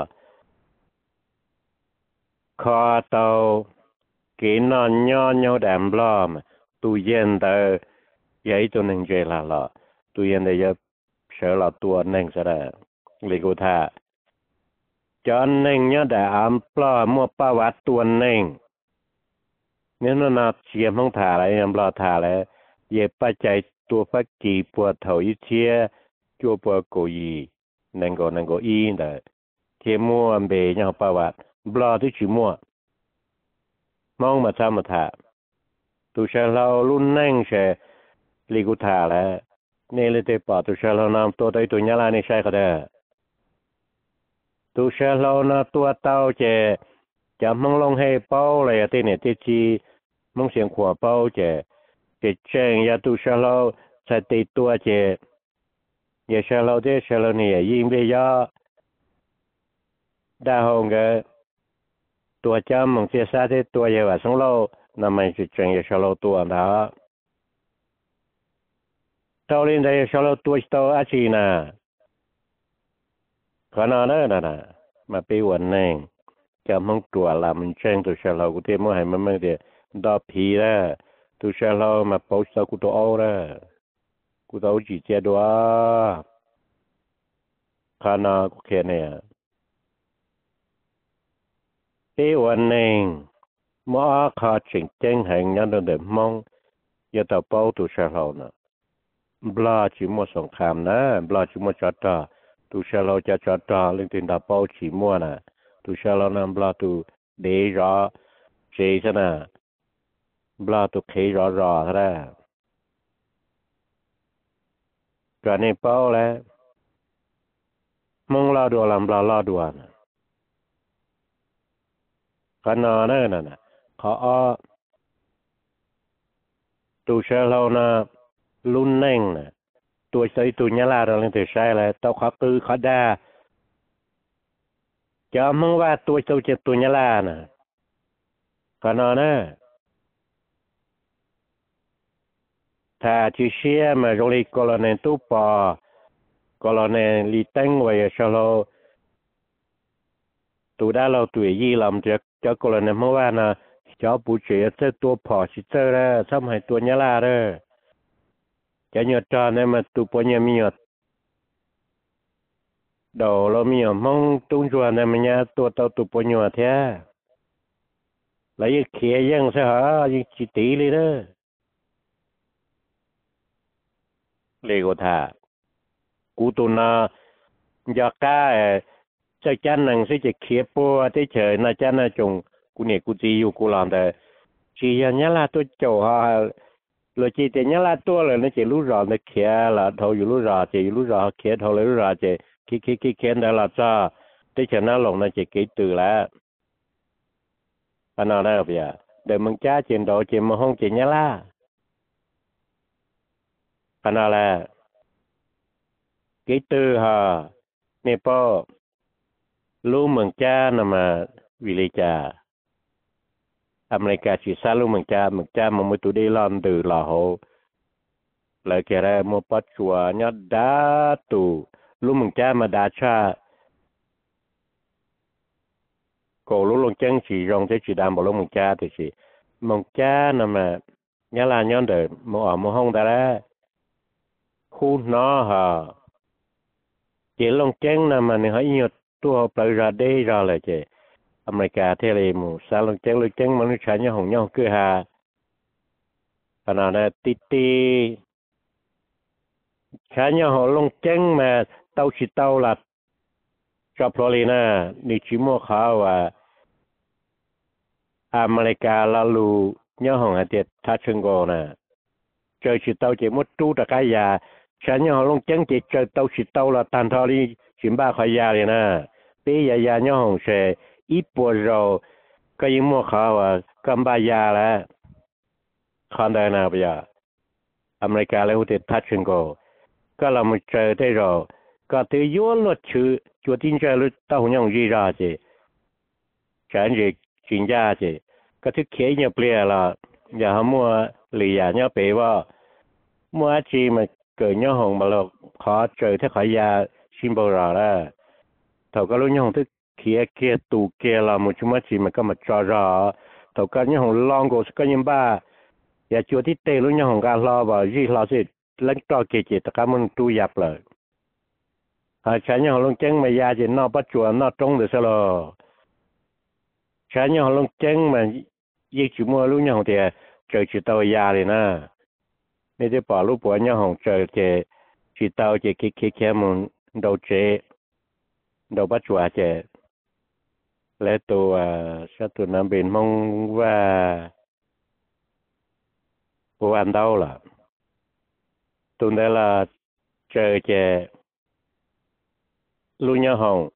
คอเตากินนอนย้อนย้อนแดมบล้อมตู้เย็นเตอยัยตัวหนึ่งเจลาละตัวยันได้ยับเสือละตัวหนึ่งซะแล้วเลยกูท่าจอนหนึ่งเนี่ยได้อามปลามัวป้าวัดตัวหนึ่งเนี่ยน่าเชียมห้องถ่าอะไรยามปลาถ่าแล้วเย็บปัจจัยตัวฟักจีปวดเถาอิเชียจัวปวดโกยีนั่งก็นั่งก็อีนแต่เทียมัวเบยเนี่ยป้าวัดปลาที่ชิมัวมองมาทำมาถ่า tu sẽ lâu luôn nâng sẽ lì cụ thả là nên là tế bỏ tu sẽ lâu nằm tôi tới tu nhá là này sai cả đấy tu sẽ lâu nó tua tao chè chả mong long hay bao là tên này tên chi mong xiên khỏa bao chè chè chen ya tu sẽ lâu sẽ tì tua chè ya sẽ lâu thế sẽ lâu này yên bây giờ đa hồng cái tua chăm mong chia xa thế tua ya và sống lâu nằm mình chỉ chen ya sẽ lâu tua đó tao lên đây sẽ lâu tua tao á chi nè có nó nữa nè nè mà bị vấn này chả mong tua làm mình chen tu sẽ lâu của thế mỗi ngày mình mới để đo phí ra tu sẽ lâu mà bảo sao của tôi ô ra của tôi chỉ chia đua khả năng của kia này cái vấn này mỗi khó chỉnh chân hành nhân được để mong giờ tàu bao tu sẽ lâu nè bla chỉ mua sòng khám nè bla chỉ mua chợ trà tu sẽ lâu cho chợ trà lên tiền tàu bao chỉ mua nè tu sẽ lâu nè bla tu để rõ chế thế nè bla tu khế rõ rõ thế nè cái này bao là mong la đùa làm bla la đùa nè cái nào nè nè nè họ tu sẽ lâu nè luôn neng nè tôi xây tôi nhớ là rồi lên từ sai là tao khó tư khó đa cho mongว่าtôi xây chết tôi nhớ là nè cái nào nè thà chỉ xe mà rồi đi còn là tu bò còn là đi tăng về sau đó tôi đã lâu tuổi gì làm cho cho còn là mongว่าnè cho bù chế cho tôi bỏ chỉ cho ra xong hay tôi nhớ là đó cho nhớ cho nên mà tôi bỏ nhớ miệt đầu lo miệt mong tung chùa nên mà nhớ tôi tao tôi bỏ nhớ thế lấy kia dân sẽ hả chỉ tỷ đi đó lấy cô thà cú tu na giờ cả chắc chắn năng sẽ chỉ kia po thế trời na chắn na trồng cú này cú gì yêu cú làm thế chỉ nhớ là tôi chỗ ha rồi chỉ để nhớ là tôi là nó chỉ lúc rõ nó kia là thầu lúc rõ chỉ lúc rõ kia thầu lúc rõ chỉ khi khi khi kia đó là sao thế trời nó lồng nó chỉ kỹ từ là anh nói đây bây giờ để mình cha chuyện đó chuyện mà không chỉ nhớ là anh nói là kỹ từ ha Nepal lu mình cha nằm mà vì lý cha America chỉ xa lu mình cha mình cha mà mới tụi đi làm từ là hồ lại kia ra mua bắt chùa nhớ đá tụ lu mình cha mà đá cha cổ lu luôn chân chỉ rong thế chỉ đam bảo lu mình cha thì chỉ mình cha nằm mà nhớ là nhớ đời mua ở mua không ta ra khu nó hả chỉ long chân nằm mà này hỏi nhiều tua tới ra đây ra lại chứ America thế là một sao long chân long chân mà nó chạy nhau hồng nhau cứ hà cái nào là tí tí chạy nhau họ long chân mà tàu chỉ tàu là cho Florida đi chỉ mua khảo và America là lu nhau hồng hạt tiệt thắt chân gò nè chơi chỉ tàu chỉ một chú đặc cái già chạy nhau họ long chân chỉ chơi tàu chỉ tàu là tàn thọ đi chỉ ba khỏi già liền nè bây giờ già nhau hồng sẽ ít bùa rồi cái gì mua khảo và cầm ba già là không đây nào bây giờ America là hữu tiệt thắt chân gò cái là một chơi thế rồi cái thứ yếu luật chữ chúa tin chơi luật tao không gì ra chứ chẳng gì chuyện ra chứ cái thứ kia nhập bia là giờ họ mua lì giả nhau bể vào mua chi mà cởi nhau hồng mà là khó chơi thế khỏi ra xin bầu ra đó thầu cái lúc nhau hồng thứ kia kia tụ kia là một chút mà chi mà có mà cho ra thầu cái nhau hồng long của cái nhân ba giờ chúa tí tê lúc nhau hồng cái lo và gì lo gì lãnh cho kia chỉ tất cả mình tu dập lại à trái nhau long chân mà ra thì nó bắt chùa nó trông được sao lo trái nhau long chân mà gì chỉ mua lúc nhau thì trời chỉ tàu ra thì nè nên thì bỏ lúc bỏ nhau hồng trời thì chỉ tàu chỉ kia kia kia mình đầu chế đầu bắt chùa thì lẽ tôi à sao tôi nằm bên mong và bố ăn đâu là tụi đây là chơi chè luôn nhau hồng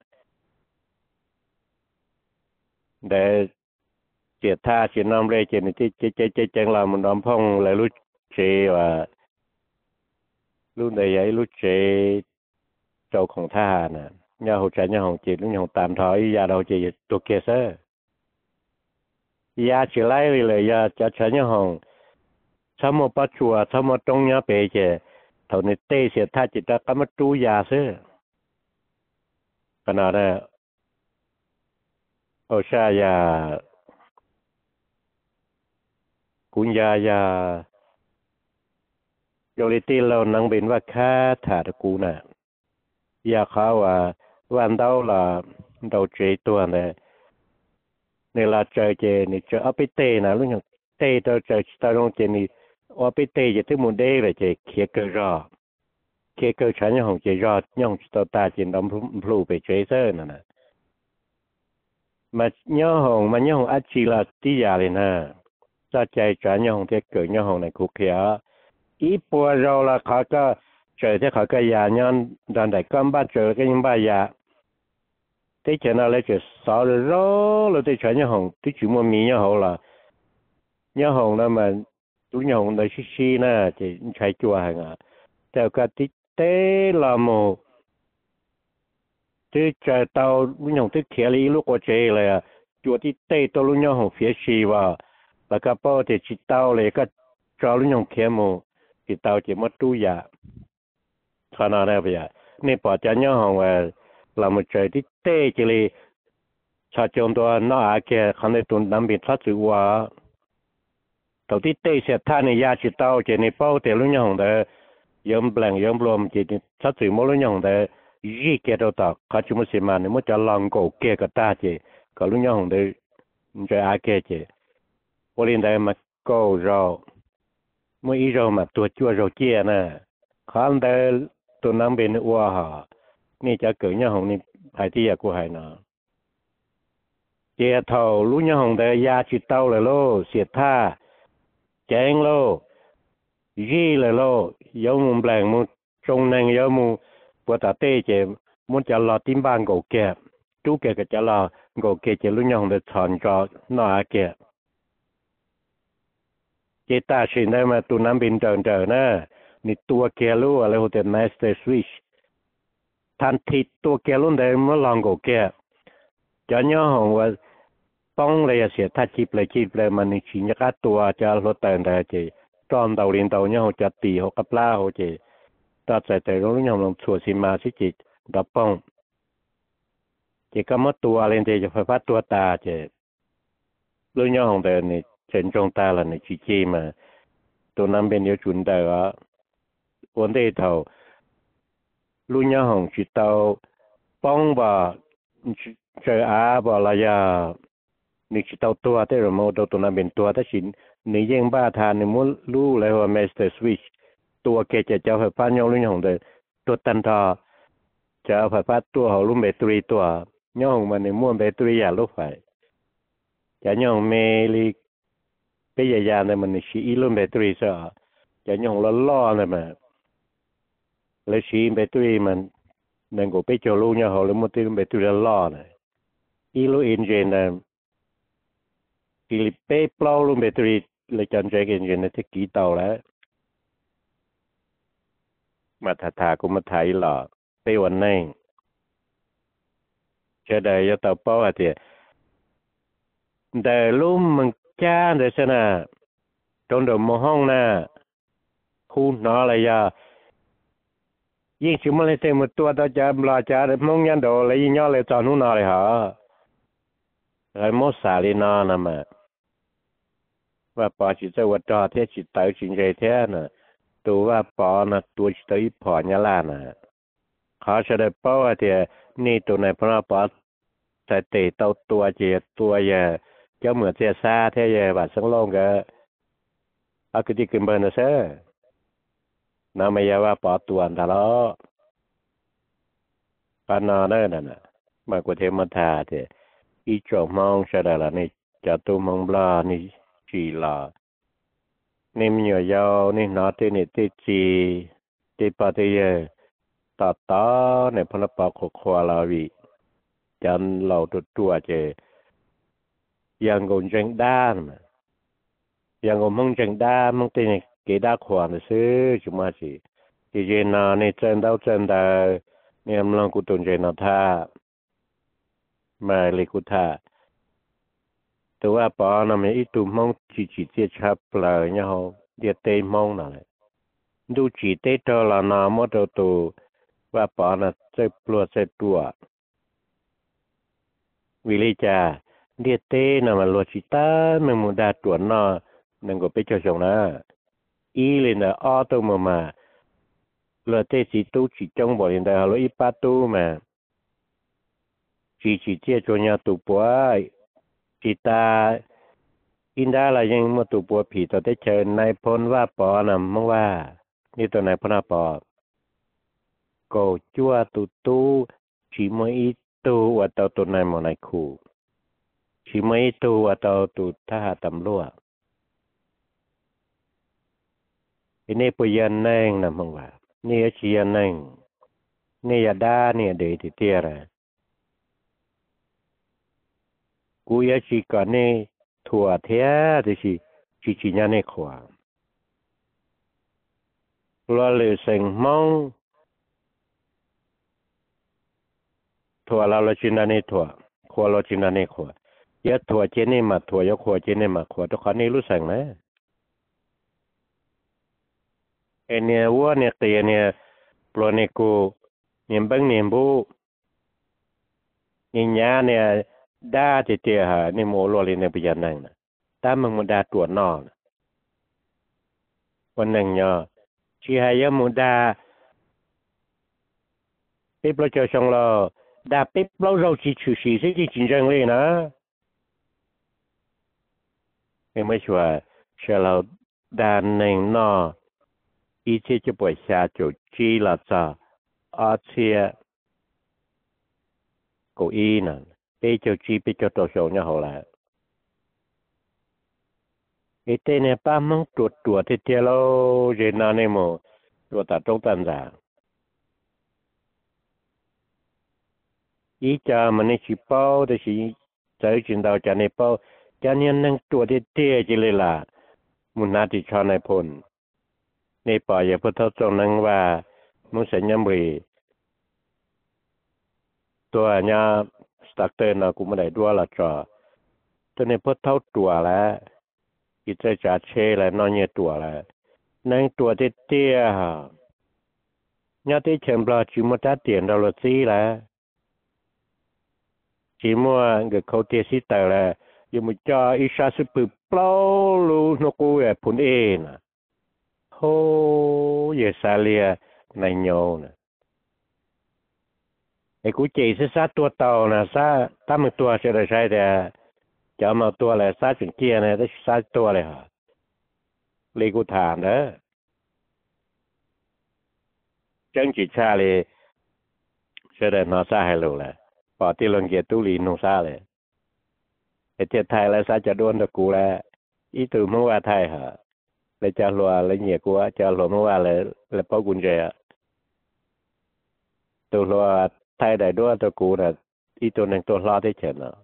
để chia tha chia năm đây chia này chia chia chia chia làm một đám phong lại lúc chế và lúc này ấy lúc chế châu không tha nè nhau hỗ trợ nhau hồng chỉ lúc nhau tạm thời giờ đâu chỉ tụ kia sơ giờ chỉ lấy là giờ cho cho nhau hồng sao mà bắt chùa sao mà trong nhà bể chế thầu này tê sẽ tha chỉ ta có mất tu giờ sơ cái nào đó ở xa giờ cũng giờ giờ rồi tí lâu năng bênว่าค่าถาดกูน่ะอยากเขาว่าวันเดาละเราเจตัวเนี่ยเนี่ยละเจอเจนี่เจอเอาไปเตะนะลูกอย่างเตะเราเจอตาลงเจนี่เอาไปเตะจะถึงมุนได้เลยเจเขียเกอรอเขียเกอฉันยังของเจรอยังตัวตาเจนดำพลูไปเจเซอร์นั่นน่ะมาย่อหงมาย่อหงอัจฉริละที่ยาเลยนะจะใจฉันย่อหงเทเกิดย่อหงในคุกเขียอีปัวเราละเขาก็เจอที่เขาก็ยาย้อนตอนไหนก็บ้าเจอก็ยังบ้ายาที่เจอนั่นเลยจะสอนเราเราที่ฉันย่อหงที่จุ่มมีย่อหงละย่อหงนั่นมันตัวย่อหงในชี้ชี้น่ะจะใช้จัวหงอ่ะแต่ก็ที่เต้ละโมที่เจอเตาลูกย่อหงที่เขียนลูกว่าเจเลยอ่ะจัวที่เต้ตัวลูกย่อหงเสียชีว่าแล้วก็พอที่จิตเตาเลยก็จอลูกย่อหงเขียนโมจิตเตาจะมัดตู้ยาขนาดนั้นไปอ่ะนี่ปอจะย่อหงว่าเรามาเจอที่เต้จะเลยชาจงตัวน้าอาแกคันในตุนน้ำบิดทัดสือว่าตัวที่เต้เสียท่าในยาจิตเตาจะในเป้าแต่ลูกย่อหงแต่ยอมแปลงยอมรวมจิตทัดสือมลูกย่อหงแต่ยี่แกตัวต่อเขาจุมสิมาเนี่ยมันจะลองโกแกก็ตาเจก็ลูกย่อหงแต่จะอาแกเจพอเรียนได้มาโกเราเมื่ออีเรามาตัวจั่วเราเจียนะขันได้ตัวน้ำเป็นอ้วหานี่จะเกิดย่อหงนี่ภายที่อยากกูหายนะเจียเท่าลูกย่อหงได้ยาจิตเต้าเลยโลเสียท่าแจงโลยี่เลยโลยอมุมแปลงมุจงนังยอมุปวดตาเต้เจมันจะรอติ้มบ้านกูแก่จูแกก็จะรอกูแกจะลูกย่อหงได้ถอนจอหน้าแกเจตาชินได้มาตัวน้ำบินเดินเดินนะนี่ตัวแกรู้อะไรหัวแต่ master switch ทันทีตัวแกรุ่นได้เมื่อลองกูแกจะย่อหงว่าป้องเลยเสียท่าจีบเลยจีบเลยมันนี่ชินยักตัวจะรถเดินได้เจตอนเตาเรียนเตาย่อหงจะตีหกกับล่าหัวเจตัดใส่แต่รุ่นย่อหงชัวสิมาสิจิตดับป้องเจก็มาตัวอะไรเจจะไฟฟ้าตัวตาเจรุ่นย่อหงเดินนี่เฉินจงตาละในจีจีมาตัวนั้นเป็นเดียวจุนได้ว่าวันเดียวเท่าลุงย่าหงจิตเตาป้องบ่เจออาบ่ละยานี่จิตเตาตัวแต่เราโมตัวตัวนั้นเป็นตัวถ้าชินนี่ยังบ้าทานในมุรู้เลยว่า master switch ตัวเกจะเจ้าไฟฟ้าย่อลุงย่าหงเดินตัวตันทอจะเอาไฟฟ้าตัวของลุงแบตเตอรี่ตัวย่าหงมันในม้วนแบตเตอรี่ยาลูกไฟจะย่าหงเมลิไปยายามในมันชีอีลุ่มแบตเตอรี่ซะจะย่องล้อล้อเลยมาแล้วชีแบตเตอรี่มันนั่นก็ไปเจาะลูกเนี่ยเขาเลยมันตีลุ่มแบตเตอรี่ล้อเลยอีลุ่มเอนจินนะที่ไปเปล่าลุ่มแบตเตอรี่เลยจันใจเอนจินที่กี่เตาแล้วมาถ่าถ่ากูมาถ่ายหล่อไปวันนี้เชื่อได้ยาเตาเป้าอะไรแต่ลุ่มมันจ้าเดี๋ยวฉันน่ะตรงเดิมมห้องน่ะคู่นออะไรยายิ่งชิมอะไรเต็มตัวตาจะบลาจาเด็มงยันโดเลยยิ่งย่อเลยตอนนู้นนอเลยฮะไอ้มดสาลีนอนะมาว่าปอจิตวัดจอเทจิตเตอจินใจแท้น่ะตัวว่าปอน่ะตัวจิตตัวอีพอญาลาน่ะเขาจะได้เป้าว่าเดียนี่ตัวในพระปอแต่เตะตัวตัวเจียตัวใหญ่เจ้าเหมือนเสียซาเท่ยบาดสังลงก็อากิติกินเบอร์นะเซ่น้ำไม่ยาว่าปอตัวอันตรายปานนอเนอร์นั่นน่ะมากกว่าเทมทาเถอะอีจอมองใช่ได้ละนี่จะตัวมองบลานี่จีลา nên nhiều giàu nên nó tên này tên gì tên bao tên tao tao này phần bao khổ khổ là vì chân lâu tụt tua chứ yang còn chân đan mà yang còn mong chân đan mong tên này cái đa khoản là xứ chúng mà chỉ thì giờ nào này chân đau chân đau nên em lòng cụ tuần giờ nào tha mà lấy cụ tha tôiว่าปอนะมันอีตุมองจีจีเจียชับเลยเนี่ยเขาเดียเตยมองนั่นแหละดูจีเตยตัวละนามตัวตัวว่าปอนะเจ็บปวดเจ็บตัววิลิจาเดียเตยนะมันลวจิตามันมุดาตัวน่ะนั่นก็ไปเจอชงนะอีเลยนะอ้อตัวมามาลวเตยจีตู้จีจงบอกยังได้ฮัลโหลอีป้าตู้มาจีจีเจียจวนยาตุปัวจีตาอินดาละยังมาตุปัวผีตัวได้เชิญนายพลว่าปอนะมองว่านี่ตัวนายพลปอก็จั่วตุตู้chỉ mới ít tu và tàu tu này một này khu chỉ mới ít tu và tàu tu tha hạ tầm lúa cái này bây giờ neng nằm không vào này chỉ giờ neng này giờ đa này để thì tiệt rồi cú giờ chỉ còn này thua thế thì chỉ chỉ chỉ nhà này khóa lo lệ sinh mong thua là lo chuyện này thua khóa lo chuyện này khóa giờ thua chuyện này mà thua giờ khóa chuyện này mà khóa tôi khó này lúc sinh này anh này vua này tiền này pro này cô niệm bằng niệm bu niệm nhà này đa thì tiệt hà niệm mồ lo lên này bây giờ này ta mang một đa tuột nọวันหนึ่งเนาะชีหายมุดาปิ๊บเราเจอชงเราดาปิ๊บเราเราจีชื่อสีสิ่งที่จริงจังเลยนะไม่ชัวร์เชื่อเราดาหนึ่งเนาะอีเชี่ยจะปล่อยชาจุดจีละจ้าอาเชียกูอีนั่นไปเจอจีไปเจอตัวชงเนี่ยเขาแล้วไอ้เต้เนี่ยป้ามั่งตรวจตรวจที่เจ้าเราเจนาเนี่ยมั้งตรวจตัดตรงตันจ่าอีจ่ามันในชิปเป้าแต่ชิใจจินดาวจ่าในเป้าจ่าเนี่ยนั่งตรวจที่เต้จิเลยล่ะมุนาติชาในพลในป่าอย่าพูดเท่าจงนั่งว่ามุสัญญมรีตัวเนี่ยสตักเตอร์นะกูไม่ได้ด้วยละจ่าตัวในพูดเท่าตัวแล้วอีเจ้าจ่าเช่แล้วนอนเนี่ยตัวแล้วนั่งตัวเตี้ยๆฮะเนี่ยที่เชิญปลาจิมตัดเตียนเราละซีแล้วจิมัวเกิดเขาเตี้ยสิแต่แล้วยังมุจ่าอีชาสุปเปล่าลูนกูเอ๋ผลเอ็นะโหเยสาเลียในโยนะไอ้กูเจสิซาตัวเต่านะซาตั้มตัวเฉยๆใช่แต่จะมาตัวอะไรซาจนเกียร์เนี่ยได้ซาตัวเลยฮะเลยกูถามนะจังจิตชาเลยเฉยๆนอซาให้รู้แหละพอที่ลงเกียร์ตู้ลีนงซาเลยไอ้เจ้าไทยแล้วซาจะโดนตะกูแล้วอีตู่เมื่อว่าไทยฮะเลยจะรัวเลยเหนียกูว่าจะรัวเมื่อว่าเลยเลยป้อกุญแจตัวรัวไทยได้ด้วยตะกูน่ะอีตัวหนึ่งตัวรอได้เฉยเนาะ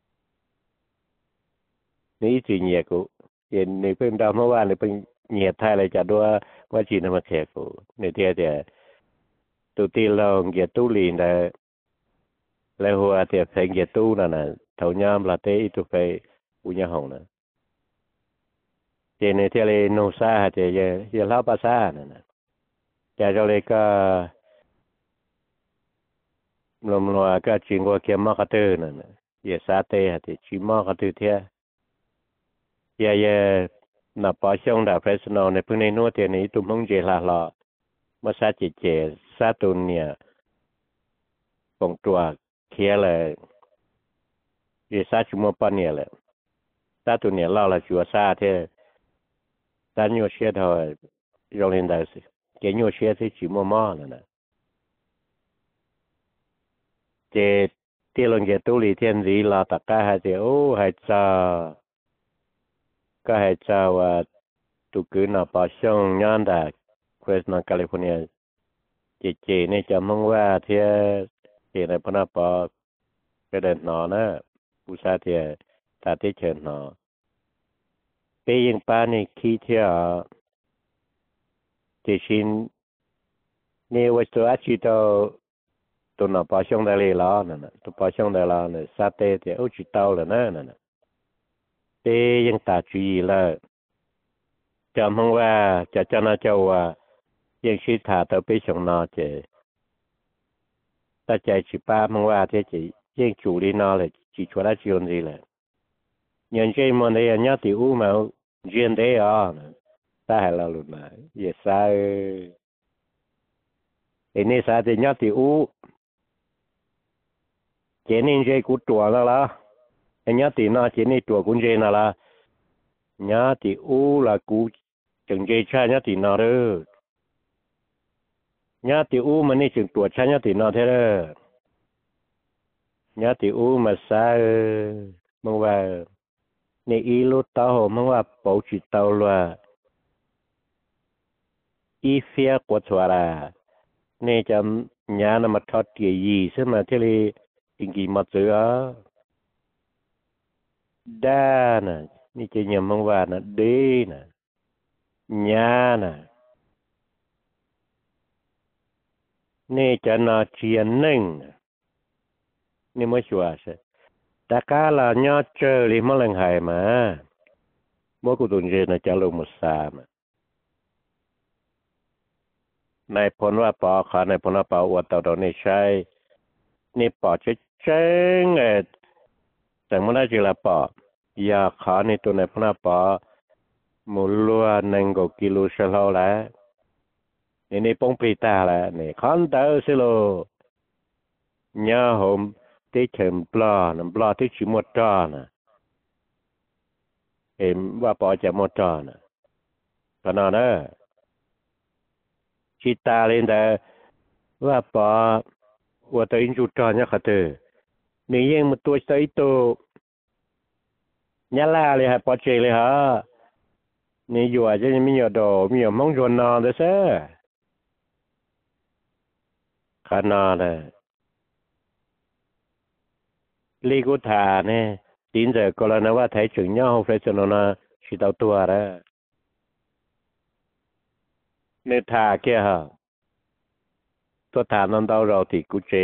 นี่จีเหนียกูเห็นในเพิ่งดาวเมื่อวานเลยเพิ่งเหนียไทยเลยจะด้วยว่าจีนมาแขกกูในเทียเดียตัวตีเราเหยียดตู้ลีนได้แล้วหัวเทียบแสงเหยียดตู้นั่นน่ะเท่าย่ำลาเต้อีตัวไปอุญญาหงนะเจในเทียเลยโนซาเจเยเยเล่าภาษานั่นนะแต่เราเลยก็ลมรัวก็จริงว่าเกี่ยมากระตือนั่นนะเยซาเต้ฮะที่ชิมากระตือเทียเยเยนับปอช่องดาเพรสโนในพื้นในนู้นเทียนี้ตุ้มงเจลาลอมาซาเจเจซาตุนเนี่ยปงตัวเคียเลยเยซาชิมปอนเนี่ยเลยซาตุนเนี่ยเล่าละชัวซาเทตานโยเชียทอยโรงเรียนได้สิเกโยเชียที่ชิมมอนั่นนะเจที่ลงเกตุลีเทียนรีลาตะก้าให้เจโอ้ให้เจ้าก็ให้เจ้าว่า tụ cứ nó bỏ xong nhon đã Fresno California chị chị này cho mong qua thì chị này bọn nó bỏ cái đèn nó nữa bù sa thì ta thấy chuyện nó bây giờ ba này khi thì ở thì xin nếu với tôi chỉ tao tụi nó bỏ xong đây là nè tụi bỏ xong đây là nè sa tê thì ôi chỉ tao là nè nè bây giờ ta chú ý là cho mong qua cho cho nó cho quaยังชีถาตัวไปส่งนอเจแต่ใจชิป้ามังว่าเจจียังจูรีนอเลยจีชัวร์จีนจีเลยยังใช่มันเนี่ยเนี่ยที่อู้มาเรียนได้อ่ะตาให้เราหลุดมาเยสาเอ็นี่สาที่เนี่ยที่อู้เจนี่ใช่กูตัวแล้วล่ะไอ้เนี่ยที่น่าเจนี่ตัวกูเจน่ะล่ะเนี่ยที่อู้làกูจึงเจใช่เนี่ยที่น่าเด้อnhớ tiểu u mà nên chừng tuổi cha nhớ tiểu nó thế đó nhớ tiểu u mà sao mongว่าnên ý lúc tao mongว่าbảo chỉ tao là ý phía của chùa là nên chấm nhà nó mà thoát địa gì xem mà thế là tình kỳ mà chữa đa nèนี่จะnhầm mongว่าnè đế nè nhà nèนี่จะน่าเชียนหนึ่งนี่ไม่ชัวร์ใช่แต่การละเนี่ยเจอหรือมะเร็งหายมาเมื่อกูตุนเจนะจะลงมุสามในผลว่าปอขาในผลว่าปออวดเต่าตัวนี้ใช่นี่ปอจะเจ๊งเออแต่เมื่อได้จีละปอยาขาในตัวในผลว่าปอมูลลัวหนึ่งกิโลเชลล์แล้วนี่นี่ปงปีตาแล้วนี่ขันเตอร์สิโลเนี่ยผมที่เฉิมปลาน้ำปลาที่ชิมดจานะเห็นว่าปอจะมดจานะขนาดนั้นชิตาเลยแต่ว่าปอว่าตัวอินจูจาเนี่ยขัดเตอนี่ยังมันตัวใส่ตัวเนี่ยล่าเลยฮะปอเจเลยฮะนี่อยู่อาจจะมีอยู่ดอกมีอยู่มองจวนนอนเด้อเซ่ขนาดนั้นลีกูถาเนี่ยดินจะก็แล้วนะว่าไทยถึงย่อเฟรชโนนาชิดเอาตัวแล้วเนี่ยถาแค่ฮะตัวถานั้นเราเราที่กูเจ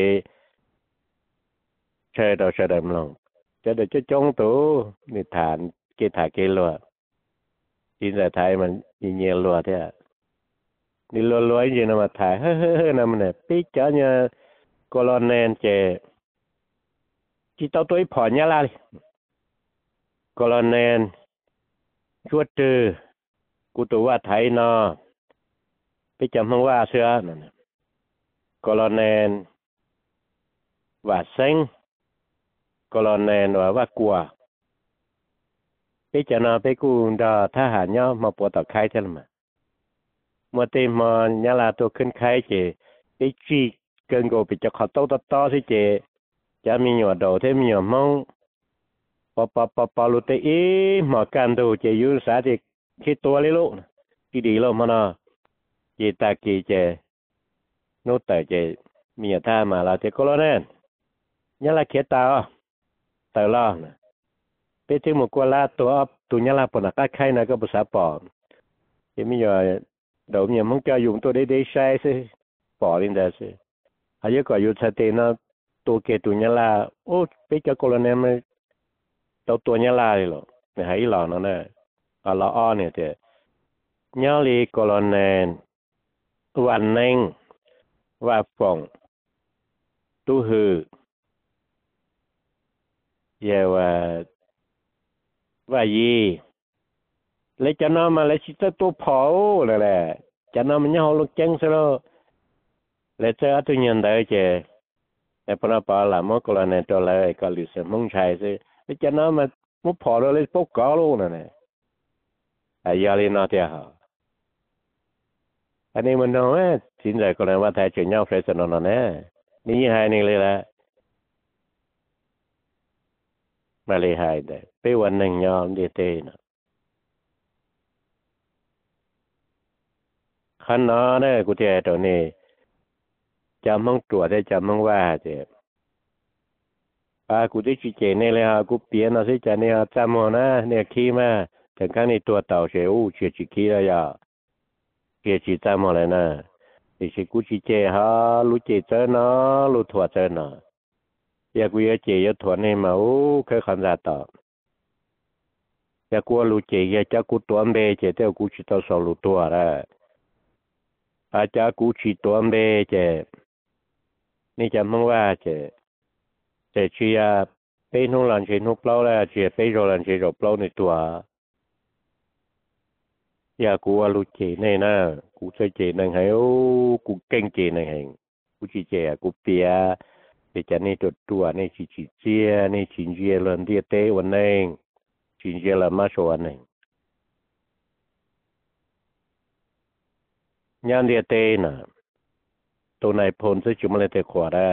ใช่เราใช่ได้มั้งจะเดี๋ยวจะจ้องตัวเนี่ยถานเกถาเกลัวดินจะไทยมันยิงเงี้ยลัวเท่านี่ลัวลัวจริงๆนะมาถ่ายเฮ้อเฮ้อเฮ้อนะมันเนี่ยปีจ้าเนี่ยก็รอแนนเจchỉ tao tôi phỏ nhá là còn là nền chuột trừ cụ tổว่าไทยเนาะไปจำห้องว่าเสื้อนั่นcòn là nềnว่าเซ็งcòn là nềnว่าว่ากลัวไปจะนาไปกูดาทหารเนาะมาปวดตะไคร้ใช่ไหมเมื่อเต็มมาเนี่ยละตัวขึ้นไข้เจไปจีเกินกูไปจะขอโต้ต่อต่อสิเจจะมีหยอดดอกที่มีหยอดมองปอปอปอปอลุเตอีหมอการดูจะยุ่งสาธิตคิดตัวเลยลูกที่ดีแล้วมันอ่ะเจตากีเจโน้ตแต่เจมีท่ามาแล้วเจก็แล้วแน่เนี่ยละเขียตาอ่ะแต่ละนะไปถึงหมู่กวลาตัวตัวเนี่ยละปนักใครนะก็ภาษาปอจะมีหยอดดอกเนี่ยมึงจะยุ่งตัวได้ได้ใช้สิปอลินได้สิอายุก็อยู่ชัดเจนนะตัวเกตุเนี่ยละโอ้ไปเจอโคลเนมตัวตัวเนี่ยละเลยหรอไม่ให้หลอนนั่นแหละอ่ะละอ้อเนี่ยเจ้เนี่ยลีโคลเนมวันหนึ่งว่าฟงตู้หือเยาว่าว่ายีเลยจะนอนมาเลยชิตตัวเผาเลยแหละจะนอนมันเนี่ยเขาลงจังซะแล้วเลยเจอตัวยันได้เจ้แต่พอเราไปละมั่งก็เลยเนี่ยตัวเลยก็หลุดเสียมั่งใช่สิเลยจะนอนมันมั่งพอเราเลยปกก้าวลงนั่นแหละไอ้ยาลีน่าเที่ยวอันนี้มันน้อยสินใจก็เลยว่าไทยเฉียงเงาเฟรชนนท์เนี่ยนี่ยังไงนี่เลยละมาเลยหายได้ไปวันหนึ่งยอมเดียเต้นะขันนอเนี่ยกูเจอตัวนี้จำมึงตัวได้จำมึงว่าเจ็บอ่ากูได้ชี้เจเนี่ยเลยฮะกูเปลี่ยนเอาสิจะเนี่ยจำมันนะเนี่ยขี้มาถึงขั้นนี้ตัวเต่าเสียอู้เสียจีขี้แล้วยาเสียจีจำมันเลยนะดิฉันกูชี้เจฮะรู้เจเจอเนาะรู้ถั่วเจอเนาะอยากกูอยากเจอยากถั่วเนี่ยมาอู้เคยขันจะต่ออยากกูรู้เจอยากจะกูตัวเบเจเดี๋ยวกูชี้ตัวสองรู้ตัวละอาจจะกูชี้ตัวเบเจนี่จำมึงว่าเจเจชี้อ่ะเป็นหุ่นหลังเชนหุ่นเปล่าแล้วเจเป็นโรหลังเชนโรเปล่าในตัวอยากกูรู้เจเนี่ยนะกูใช้เจนั่งให้โอ้กูเก่งเจนั่งให้กูชี้เจกูเปียเดี๋ยวจะนี่ตัวตัวนี่ชี้ชี้เจียนี่ชี้เจียเรื่องที่เต้วันนึงชี้เจียละมาชวันนึงยันเดียเต้น่ะตัวไหนพ้นซึ่งจุมันเลยเตะขวาได้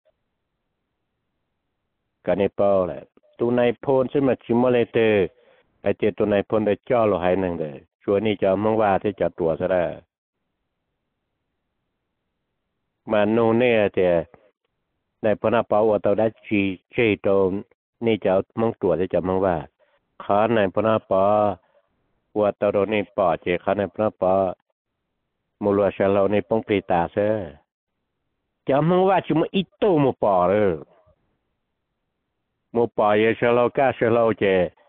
กันในเป้าแหละตัวไหนพ้นซึ่งมันจุมันเลยเตะไอเจตัวไหนพ้นได้จ่อเราหายหนึ่งเลยช่วงนี้จะมั่งว่าที่จะตัวซะได้มาโน่เนี่ยเจในพนักเป้าว่าตัวได้ชีเจตัวนี่จะมั่งตัวที่จะมั่งว่าขาในพนักเป้าว่าตัวนี้ป่อเจขาในพนักเป้ามูลค่าเราในป้องปรีตาเซ่จะมั่งว่าจุมันอีโต้มูป่อเลยมูป่อเยอะเราก้าเชเราเจ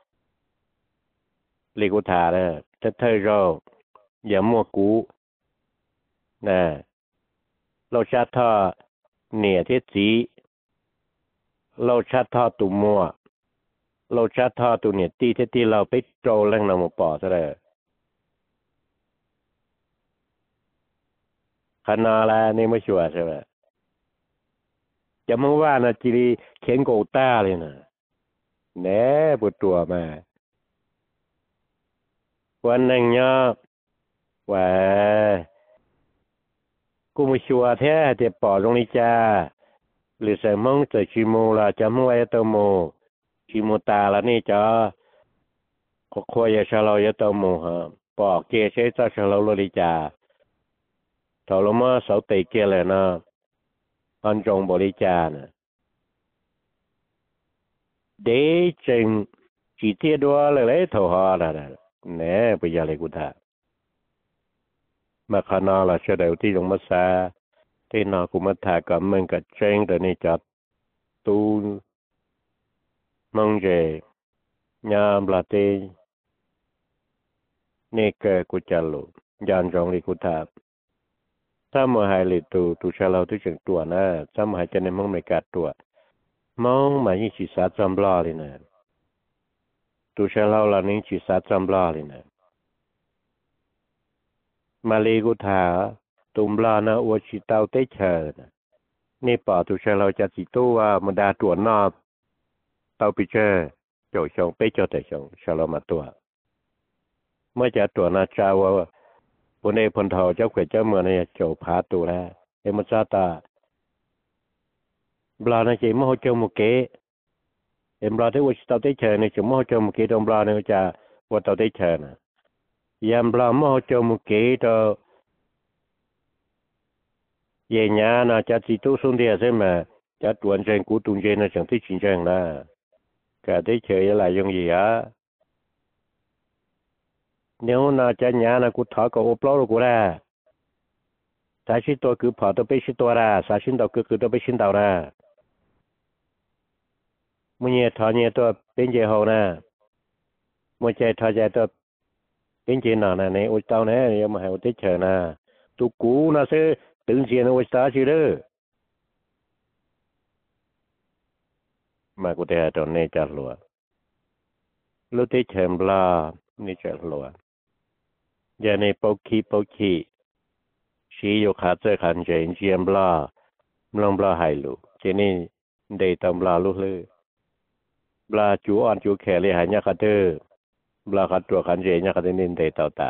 ลิกุธาเลยถ้าเธอเราอย่ามัวกูนะเราชัดท่อเนี่ยที่สีเราชัดท่อตุ่มมัวเราชัดท่อตุเนี่ยตีที่ที่เราไปโจเรื่องนำมูป่อซะเลยขนาดแล้วนี่ไม่ชัวร์ใช่ไหมจะมึงว่านะจีรีเข็นโกต้าเลยนะแหน่ปวดตัวมาวันหนึ่งเนี่ยว่ากูไม่ชัวร์แท้จะปอตรงนี้จ้าหรือใส่มึงจะชิมูละจะมึงไว้ตัวโมชิมูตาละนี่จ้าก็ควรจะชะลอยตัวโมฮะปอกเกใช้จะชะลอลลิจ้าถอลมาเสาตีเกเลยนะอันจงบริจานะเดจึงจีเทียดัวเลยเลยถอหาละแหน่ไปยาเลยกูท่ามาขนาละเฉดที่ลงมาซาที่นากุมาถากับมึงกับเจงแต่นี่จัดตูมังเจยามลาเตนี่เกกุจัลลุยานจงลิกุท่าถ้ามาหายลิตูตูชาเราที่จึงตัวนะถ้ามาหายจะในมังไม่กัดตัวมองมายิ่งชีสาจำลาเลยนะตูชาเราละนี่ชีสาจำลาเลยนะมาลีกุธาตุมลานะอวชิตาวเตเชนะนี่ป่าตุชาเราจะจิตัวมันดาตัวนอบเตาปิเชโจชงเปโจแต่ชงชาเรามาตัวเมื่อจะตัวนาจาวว่าคนเอพนทอเจ้าเขวเจ้าเมืองเนี่ยโจพาตัวแล้วเอมซาตาบลานะเจมโหเจ้ามุเกเอ็มบลาที่อวชิตาวเตเชเนี่ยจะโมโหเจ้ามุเกตรงบลาเนี่ยจะว่าตาวเตเชนะยามบลาโมโหเจ้ามุเกตัวเย็นยานะจะจิตุสุนเดียใช่ไหมจะตวนเจงกูตุนเจนะจังที่จริงจังนะก็ได้เฉยอะไรยังยี่อ่ะnếu na cha nhà naกูถอก็อบล้อกูได้สาชิตัวคือพอตัวไปชิตัวละสาชินตัวคือคือตัวไปชินตัวละมึงเนี่ยถอเนี่ยตัวเป็นเจ้าหัวนะมึงใจถอใจตัวเป็นเจ้าหน้านะเนี่ยอุตส่าห์เนี่ยยังมาให้อุตส่าห์เชิญนะตัวกูนะเสือตึงเสียนอุตส่าห์ชื่อเด้อมากูแต่ตอนนี้จัดลัวลูกที่เชิญบลานี่จัดลัวอย่าในปกขี้ปกขี้ชีอยู่ขาเจอขันเจนเจียมบลามลงบลาให้ลูกเจนี่ได้ตำบลาลูกเลยบลาจูอ่อนจูแขเลยหายยาคาเตอร์บลาคัดตัวขันเจนยาคาเตนินได้เต่าตา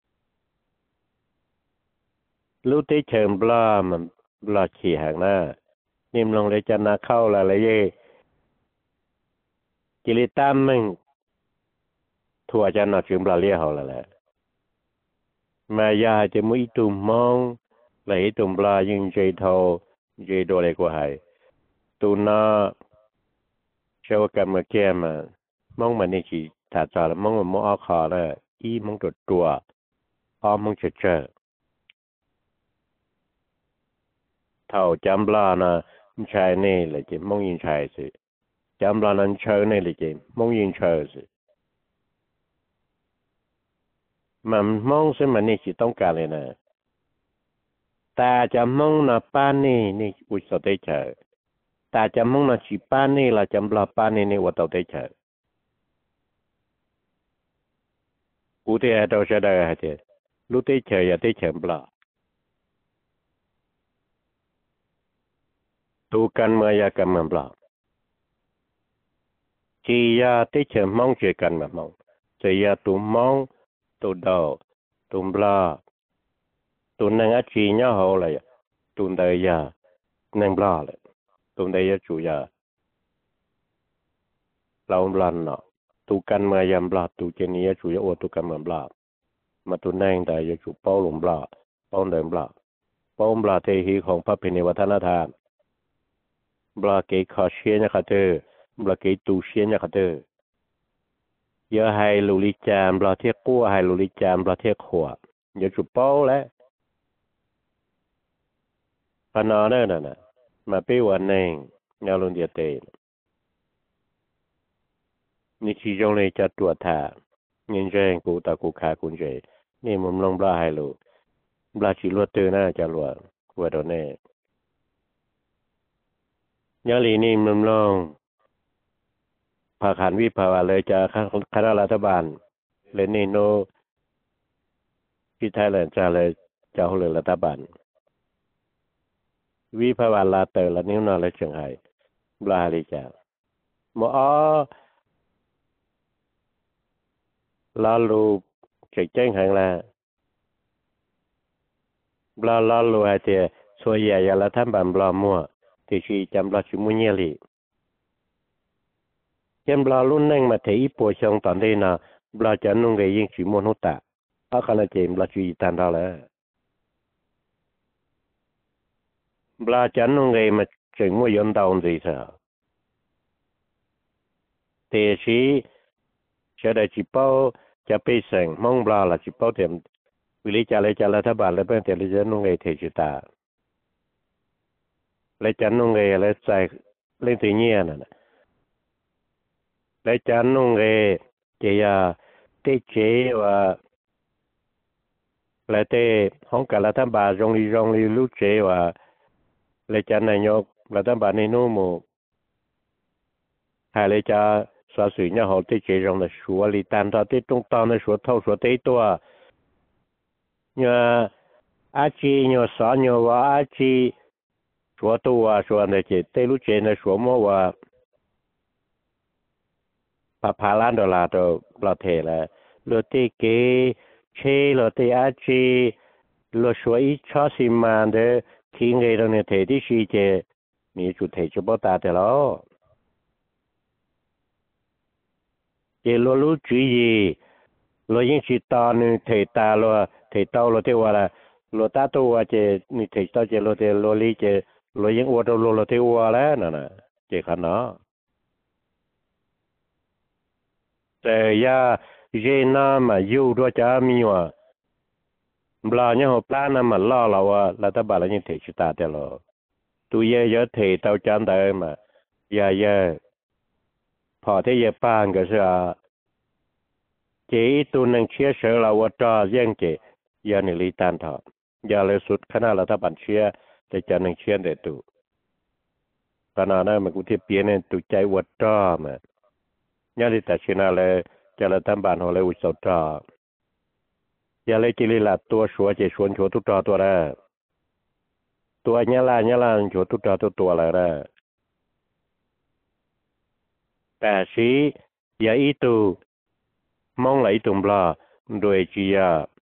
ลูกที่เชิญบลามันบลาขี่ห่างหน้านิ่มลงเลยจะนาเข้าละเลยเย่กิริตามมึงทั่วจะนาจึงบลาเลี้ยเขาละแหละ mà ya thì mỗi tụm mong lấy tụm la nhưng dây thâu dây đồ này của hải tụi nó cho cái mà kia mà mong mà nên chỉ thả ra là mong mà mong áo khó là y mong được chùa áo mong chờ chờ thầu chăm la nè trai này là chỉ mong yên trai sự chăm la nè chơi này là chỉ mong yên chơi sự mà mong sẽ mà nên chỉต้องการเลยนะแต่จะมองนะป้านนี่นี่อุตส่าห์ได้เจอแต่จะมองนะชีป้านนี่ละจำลาป้านนี่นี่ว่าต้องได้เจอกูที่เราจะได้ฮะเจ้รู้ได้เจออย่าได้เจอปลาตูกันเมื่อยากันมันปลาจียาได้เจอมองเจอกันมามองจียาตูมองตูดาวตูปลาตูนั่งอาจีเนาะเขาเลยตูได้ยานั่งปลาเลยตูได้ยาจูยาเราปลาเนาะตูกันเมื่อยามปลาตูเจนี่ยาจูยาโอตูกันมันปลามาตูนั่งได้ยาจูเป้าหลงปลาเป้าเดิมปลาเป้าปลาเทหีของพระพินิวัฒนธรรมบลาเกยขอเชียนะครับเธอบลาเกยตูเชียนะครับเธอยาให้ลุลิจามบลาเทียกู้ให้ลุลิจามบลาเทียขวบอย่าจุดเป้าแล้วพนอเนอร์น่ะมาปีวันหนึ่งยาลุนเดียเตนนี่ชีจงเลยจะตัวท่าเงินเจงกูตากูขากุญเจนี่มุมลงบลาให้ลูบลาชีลวดเตอร์น่าจะลวดวัวโดนเน่ยาลีนี่มุมลงภาคันวิภาวะเลยจะคณะรัฐบาลเลนี่โนที่ไทยแลนด์จะเลยจะหัวเรือรัฐบาลวิภาวะลาเตอร์ละนิ้วนอเลยเชียงไฮ้บลาลิจาหมอลาลูเจ๊งเจ๊งหังละบลาลาลูอาเจสวยใหญ่ยาละท่านบันบลามัวที่ชีจำบลาชิมุเนียลีเจ้าบลาลุ่นนั่งมาเที่ยวปวดช่องตอนนี้นะบลาจะนุ่งเกยยิ่งชิมุนุตะอาคาราเจมบลาชีตันดาละบลาจะนุ่งเกยมาเชิงมัวยนดาวน์ดีซะเตชีจะได้จิเป้าจะไปเสงมองบลาละจิเป้าเต็มวิลิจาเลยจะรัฐบาลเลยเป็นแต่เลยจะนุ่งเกยเทจิตาเลยจะนุ่งเกยเลยใส่เล่นตีเงี้ยน่ะเลยจะนุ่งเกยเจียเตเจว่าเลยเตห้องกับรัฐบาลรงลีรงลีลุเจว่าเลยจะนายกรัฐบาลในนู่มูหายเลยจะสาสุเนี่ยเขาเตเจรงเลยชัวลีตันตาเตตรงตอนในชัวเท่าชัวเตตัวเนี่ยอาจีเนี่ยสอนเนี่ยว่าอาจีชัวตัวชัวในเจเตลุเจในชัวมัวว่าพาพาล้านดอลลาร์ตัวประเทศละโลติเกเชโลติอาจีโลช่วยชอสิมาเดทิ้งเรื่องในเทที่ชีเจมีจุดเทจุบตาแต่แล้วเจโลลูจีโลยิ่งชิตานึเทตาโลเทตาโลเทวาละโลตาตัวเจนี่เทตาเจโลเทโลลีเจโลยิ่งอวดโลโลเทวาแล้วนั่นน่ะเจขันเนาะแต่ยาเจน่ามาอยู่ด้วยจะมีว่าบลาเนี่ยหัวปลานะมันล่อเราว่ารัฐบาลยังเทชิตาแต่เราตัวเยอะเยอะเทเตาจานได้มาเยอะเยอะพอที่เยอะป้านก็จะเจตัวนึงเชื่อเชื่อเราว่าจ้ายังเจยานิลิตันทอยาเลยสุดขนาดรัฐบาลเชื่อแต่จะนึงเชื่อเด็ดตัวขนาดนั้นมันกูที่เปลี่ยนตัวใจวัดจ้ามาเนี่ยที่แต่ชนะเลยจะรัฐบาลเขาเลยอุตส่าห์จ้ายาเลยจิลิลาตัวชัวเจชวนชัวทุกตัวตัวแรกตัวเนี้ยละเนี้ยละชัวทุกตัวตัวตัวอะไรแรกแต่สียาอีตูมองไหลตุ่มปลาโดยจียา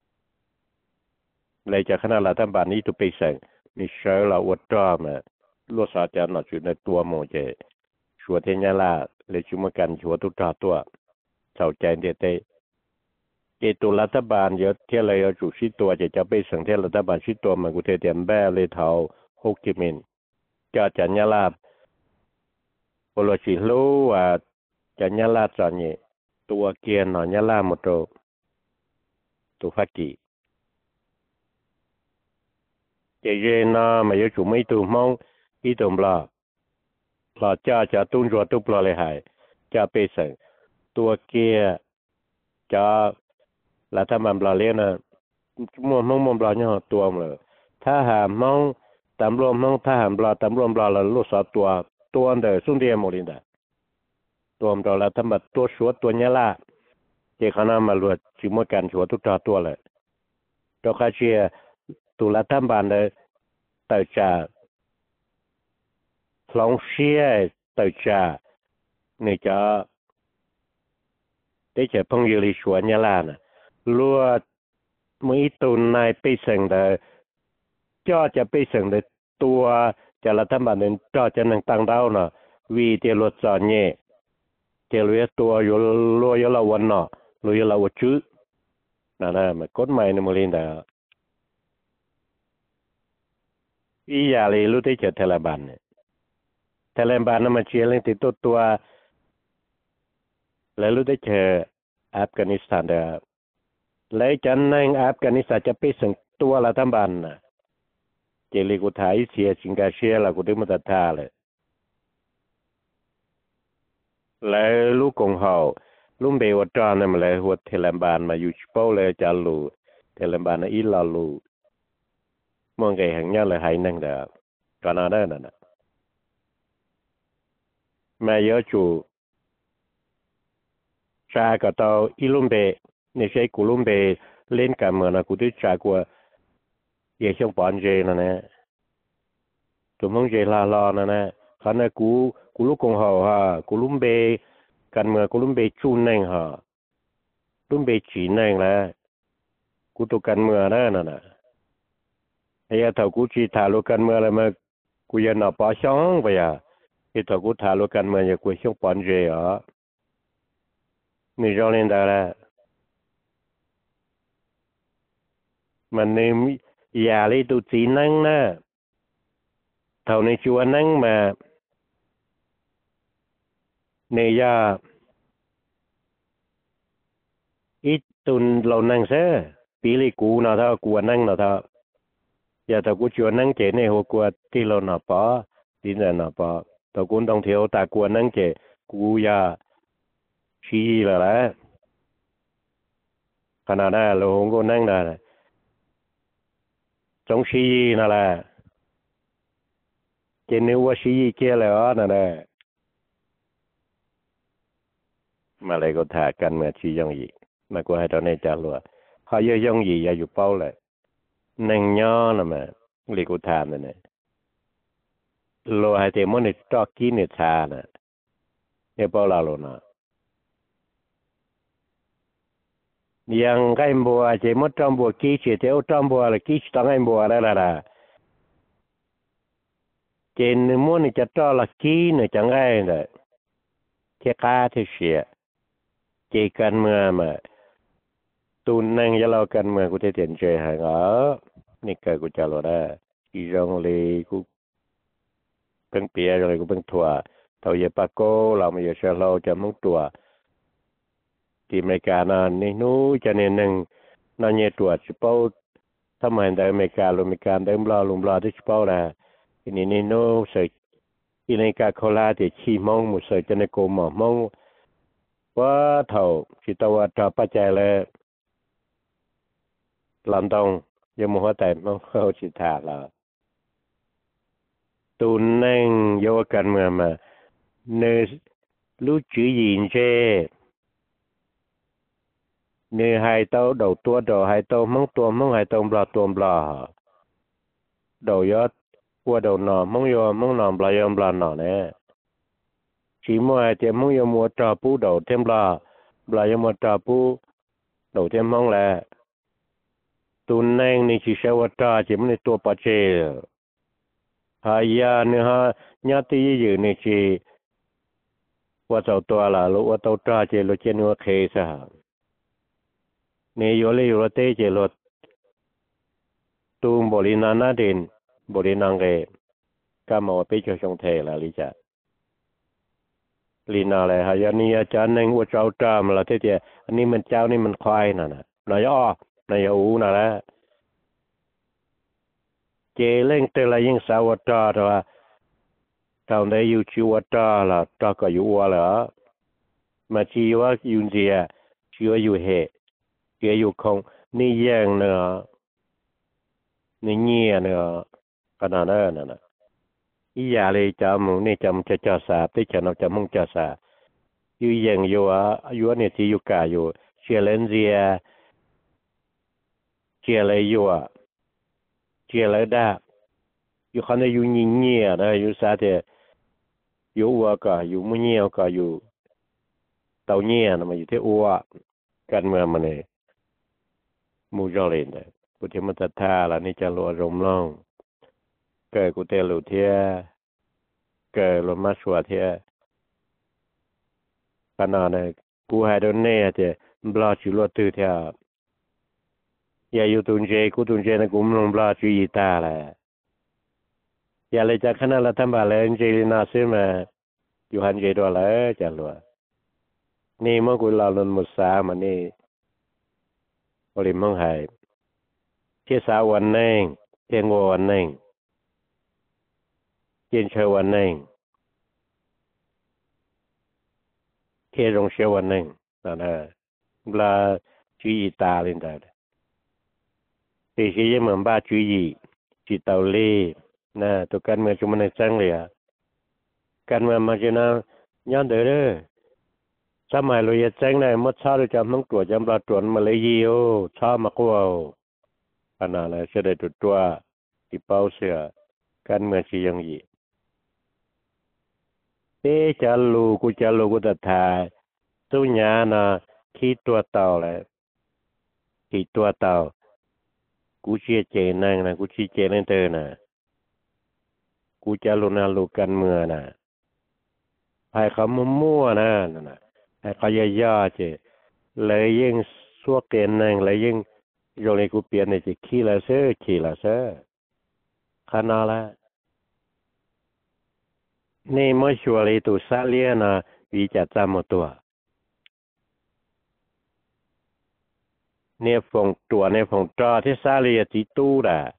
เลยจากขณะรัฐบาลนี้ตุไปเสงมีเชื้อเราวัดจ้ามาลวดสาจานอยู่ในตัวโมเจชัวเทียนละเลยชุมกันชัวทุกตัวตัวเสาใจเดเต cái tụ là tập bản giờ theo là giờ chủ sĩตัวจะจะไปสั่งtheo là tập bản sĩตัวmà cụ thể điểm béเลยthầu hốc chí minh cho chả nhá là bộ luật chỉ lưu và chả nhá là cho nhỉตัวkia nó nhá là một chỗ tụ phát kỳ cái gì nó mà giờ chủ mấy tụ mong ít tụ bla là cha cha tuân rồi tụ bla lại hại chaไปสั่งตัวkia cho làถ้ามันบลาเลียนะมัวมองมองบลาเนี่ยตัวมันเลยถ้าหามองตำรวจมองถ้าหามบลาตำรวจบลาแล้วลูกสาวตัวตัวอันเดียวสุ่มเดียวหมดเลยนะตัวมันแล้วถ้ามันตัวชัวตัวเนี้ยละเจ้าขนาดมาลวดจิมวยกันชัวทุกตัวตัวเลยตัวข้าเชียตัวละทั้งบ้านเลยเต่าจ่าลองเชียเต่าจ่าเนี่ยจะได้จะพงยูริชัวเนี้ยละนะลัวมือตุนนายไปสั่งเดจ่อจะไปสั่งเดตัวจะละทั้งบ้านเนี่ยจ่อจะนั่งตั้งดาวนะวีเดียรถจอดเนี่ยเจริญตัวอยู่ลัวอยู่ละวันเนาะลัวอยู่ละวันจื้อนั่นแหละมันกฎหมายในมือลินดาอีอย่าเลยรู้ได้จากเทเลบานเนี่ยเทเลบานนั้นมันเชียร์เรื่องติดตัวตัวแล้วรู้ได้จากอัฟกานิสถานเดียแล้วจันนั่งอัฟกานิสถานจะไปส่งตัวละทั้งบ้านน่ะเจริญกุถ่ายเสียสิงคาเชียละกูได้มาตัดท่าเลยแล้วลูกกงเฮาลุงเบวจานั่นมาเลยหัวเทเลบานมาอยู่ชิปโป้เลยจะรู้เทเลบานน่ะอีลาลูมองไงหังเนี้ยเลยหายนั่งเด้อก็น่าได้นั่นน่ะแม่เยอะจูชาก็ต่ออีลุงเบนี่ใช่กูลุงเบเล่นกันเหมือนนะกูได้จากว่าเยี่ยงปอนเจนั่นแหละตัวมองเจลาลอนั่นแหละขณะกูกูลูกกงเฮาฮะกูลุงเบกันเมื่อกูลุงเบจูนนั่งฮะลุงเบจีนั่งแล้วกูตัวกันเมื่อนั่นน่ะไอ้ยาถ้ากูจีถาลูกกันเมื่ออะไรมากูยันหน้าปอช่องไปอ่ะไอ้ถ้ากูถาลูกกันเมื่อจะกูช่องปอนเจอ่ะมีจอเล่นได้แล้วมันเนี่ยอย่าเลยตัวจีนั่งนะเท่าในชัวนั่งมาเนี่ยยาอีตุนเรานั่งเสียปีเลยกูน่ะเท่ากูนั่งน่ะเท่าอย่าถ้ากูชัวนั่งเจเนี่ยหัวกูที่เราหน้าปอที่นั่นหน้าปอถ้ากูต้องเที่ยวตากูนั่งเจกูอย่าชี้ละละขนาดนั้นเราคงก็นั่งได้จงชี้นั่นแหละเจนึกว่าชี้เกี่ยแล้วนั่นแหละมาเลยก็ถ่ายกันเมื่อชี้ยองยีมาก็ให้ตอนนี้จัดลัวเขาเยอะยองยีอย่าอยู่เป้าเลยนั่งย่อนะมาเลยก็ถ่ายนั่นแหละลัวให้เต็มมันในจอกกี้ในชาน่ะเนี่ยเป้าเราโลนะยังไงบัวเจมดจอมบัวกี้เฉยเจ้าจอมบัวละกี้ต้องไงบัวแล้วล่ะเจนม้วนจะจ่อละกี้เนี่ยจังไงเลยเจ้าข้าที่เสียเจกันเมื่อมาตูนนั่งยาเรากันเมื่อกูจะเตียนเจหางอ๋อนี่เกิดกูจะรู้ได้อีจงเลยกูเพิ่งเปียเลยกูเพิ่งถั่วเท่าเยปาโก้เราไม่อยากจะเราจะมุ่งตัวที่อเมริกานั่นนี่นู้จะเนี่ยหนึ่งนั่นเนี่ยตัวชิปโป้ทำไมในอเมริกาลงอเมริกาเดิมรอลงรอที่ชิปโป้ละทีนี้นี่นู้ใส่ที่ในกาโคลาที่ชีมองมุสจะในโกมมองว่าเท่าชิตาวาตาปัจจัยเลยลำตองยังมัวแต่มองเข้าชิตาละตูนนั่งโยกันเมื่อมาเนื้อรู้จืดยินเจเนื้อhai tàu đầu tua đầu hai tàu mong tua mong hai tàu bla tua bla đầu yết qua đầu nọ mong yo mong nọ bla yo bla nọ nè chỉ mua hai tiền mong yo mua trà pu đầu thêm bla bla yo mua trà pu đầu thêm mong là tuần nay ni chỉ sẽ qua trà chỉ muốn tua bát chè hai ya nữa ha nhát tí gì ni chỉ qua tàu tua là lúc qua tàu trà chỉ lúc trên qua khe sao เนี่ยอยู่เลยอยู่เตะเจรถตูมบริณานาเดนบริณังเกก็มาไปเจอชงเทละลิจ่าลีนาเลยฮะยันนี้อาจารย์นึงว่าเจ้าจ้ามละเทียอันนี้มันเจ้านี่มันควายน่ะนะนายอ้อนายอูน่ะแหละเจเล่งเตละยิ่งสาวตาตัวตอนได้อยู่ชิวตาละตาก็อยู่ว่าละมาชีว่าอยู่เจียชีว่าอยู่เหตุเจียอยู่คงนี่แย่งเนอะนี่เงี้ยเนอะขนาดนั้นน่ะนะอียาเลยจำมึงนี่จำจะจ่อสาบที่ฉันเอาจำมึงจ่อสาอยู่แย่งอยู่อ่ะอยู่เนี่ยที่อยู่กาอยู่เชียเลนเซียเชียเลยอยู่อ่ะเชียเลยได้อยู่ข้างในอยู่เงี้ยนะอยู่ซาเตอยู่ว่าก็อยู่มุ่งเงี้ยก็อยู่เตาเงี้ยนะมาอยู่ที่อัวกันเมืองมันเลยมูจอเลนเลยกูที่มันจะท่าละนี่จะรัวรมล่องเกิดกูเตลูเทียเกิดลมมาชัวเทียขนาดเนี่ยกูให้โดนเน่เทียบลาชิลวตื่นเทียอย่าอยู่ตุนเจกูตุนเจนะกูมันบลาชิยีตาแหละอย่าเลยจากขนาดละทำบาเลนเจลินาซึมาอยู่หันเจตัวเลยจะรัวนี่เมื่อกูลาลนมุสามันนี่บริมังหายเที่ยสาวันหนึ่งเที่ยงวันหนึ่งเที่ยงเชวันหนึ่งเที่ยงเชวันหนึ่งนั่นแหละบลาจุยตาลินได้แต่ที่ยังเหมือนบ้าจุยจิตเตาเล่นะตัวการเมืองจุมันในจังเลยอ่ะการเมืองมาจะนะย้อนเด้อสมัยเราจะแจ้งในมดชาเราจะต้องตรวจจำปลาตรวจมาเลยยีโอชามากัวขนาดนั้นเสด็จตัวที่เป้าเสือการเมืองชียังยีเตจัลลูกูจัลลูกูตัดทายตุญญานะขี้ตัวเต่าเลยขี้ตัวเต่ากูเชี่ยเจนังนะกูชี้เจนังเตอนะกูจะลุนาลูกันเมือนะให้เขามั่วๆนะนั่นนะให้เขาย่อๆเจเลยยิ่งสัวเกนนังเลยยิ่งโยนให้กูเปลี่ยนในจิขี้ละเซ่ขี้ละเซ่ขนาดละนี่เมื่อชัวร์เลยตัวซาเลียนะวิจารณ์จำหมดตัวเนี่ยฝงตัวเนี่ยฝงจอที่ซาเลียจิตู้ด่ะ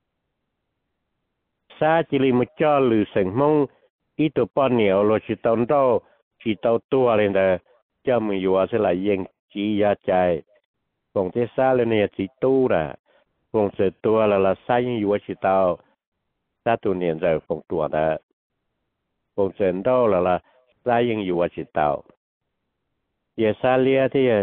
ซาจิลิมุจอหรือเสียงมงอีตัวป้อนเหนียวโลชิตอนโตชิตอตัวเลยนะจะมีอยู่อาศัยยังจียาใจฝงที่ซาเลียเนี่ยจิตู้ด่ะฝงเสือตัวละละซายังอยู่ชิตอซาตัวเนี่ยจะฝงตัวนะฝงเสือโตละละซายังอยู่ชิตอเยซาเลียที่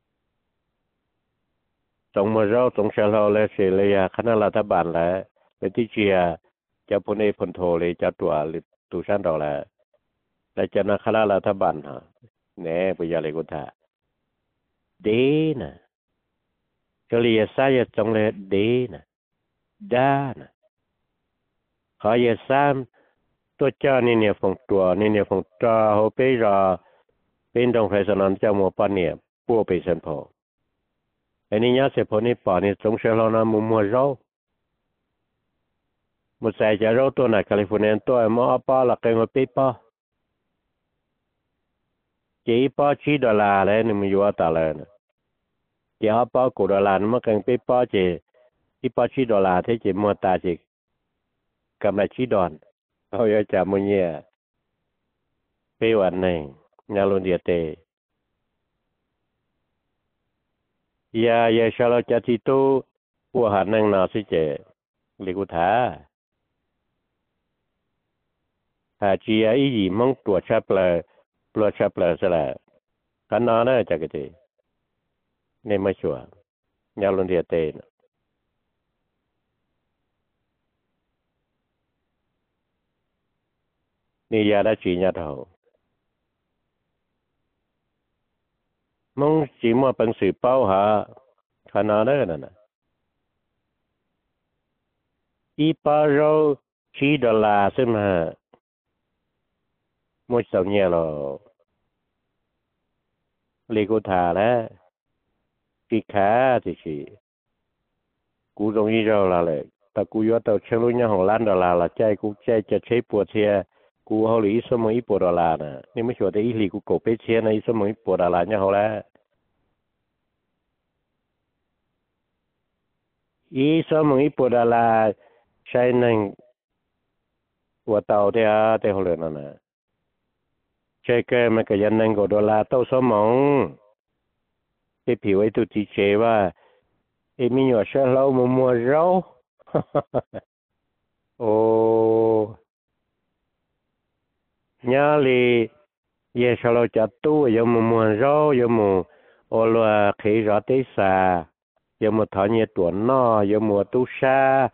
ตรงมือเราตรงเชลเราเลยเสียเลยขณะรัฐบาลแล้วเป็นที่เชียจะพลเอกพลโทเลยจะตัวหรือตูชันเราแล้วแต่จะนักข่ารัฐบาลฮะแน่ปุยาเลยกุท่าเดนะเฉลี่ยสายจงเลยเดนะด้านะขออย่าซ้ำตัวเจ้านี่เนี่ยฟงตัวนี่เนี่ยฟงตัวเขาไปรอเป็นตรงไฟสนามเจ้ามัวปานเนี่ยปัวไปเส้นพออันนี้ยาเสพนี่ป่านี่ตรงเชลเรานะมุมมัวเรามุสายจะเราตัวไหนแคลิฟอร์เนียตัวมอป้าหลักเกงปีป้าจีป้าชีดอลลาร์เลยนี่มันอยู่อัตราเลยนะจีฮป้ากูดอลลาร์มันเกงปีป้าจีจีป้าชีดอลลาร์ที่จีมัวตาจีกำไรชีดอนเขาอยากจะมุเนี่ยปีวันหนึ่งงานลุนเดียเตยายาชาลจัติโตผู้หันนั่งนาสิเจลิกุธาหาจีอาอีมังตัวชับเลยตัวชับเลยสละกันนอนนะจักรจีในมาชัวงานลุนเดียเตนนี่ยาได้จีนยาเท่ามึงจีมัวเป็นสื่อเป้าหาขนาดนั้นนะอีปาโรชีดอลลาร์ซึ่งมามุดเสาเนี่ยหรอลิกุธาแล้ว chỉ khá thì chỉ cú giống như rồi là lại ta cú yếu tàu chân lúc nhau Hồ Lan đó là là chạy cú chạy chạy chạy bùa xe cú họ lý số mấy bùa đó là nè nếu mới nói tới ý lý cú cổ bê xe này số mấy bùa đó là nhau họ là ý số mấy bùa đó là sai nên của tàu thì à thì họ lên nè chạy cái mà cái dân nên của đó là tàu số mỏng cái phiếu ấy tụi chị chế và em mình nhỏ sẽ lâu mà mua rau ồ nhá li giờ sau đó chặt tu giờ mà mua rau giờ mà ô loa khi rõ tế xà giờ mà thọ nhiệt tuần nó giờ mà tu sa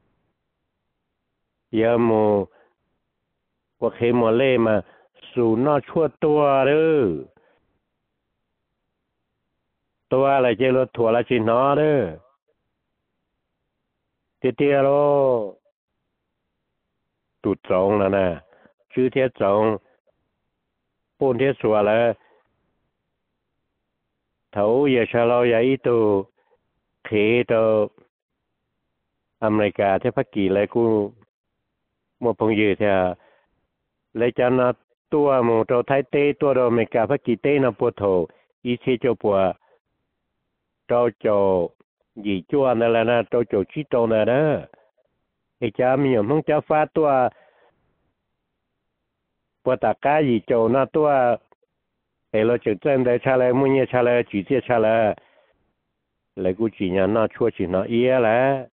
giờ mà có khi mà lê mà sù nó chua tua đó tua là chơi lo thua là chỉ nó đó tiếc tiếc lo tụt trống là nè chứ thiết trống bốn thiết sủa là thấu giờ sau đó giờ ít tu khi tu America thế phát kỳ lại cũng một phong gì thì lấy cho nó tua một trâu thái tê tua đồ mình cả phát kỳ tê nó bùa thổ ý chế cho bùa trâu cho gì chua này là nó trâu cho chi trâu này đó thì cha mình không cho phá tua bùa tạ cá gì trâu nó tua để lo chữ chân để trả lại mua nhiều trả lại chỉ chế trả lại lấy cái chỉ nhà nó chua chỉ nó ý là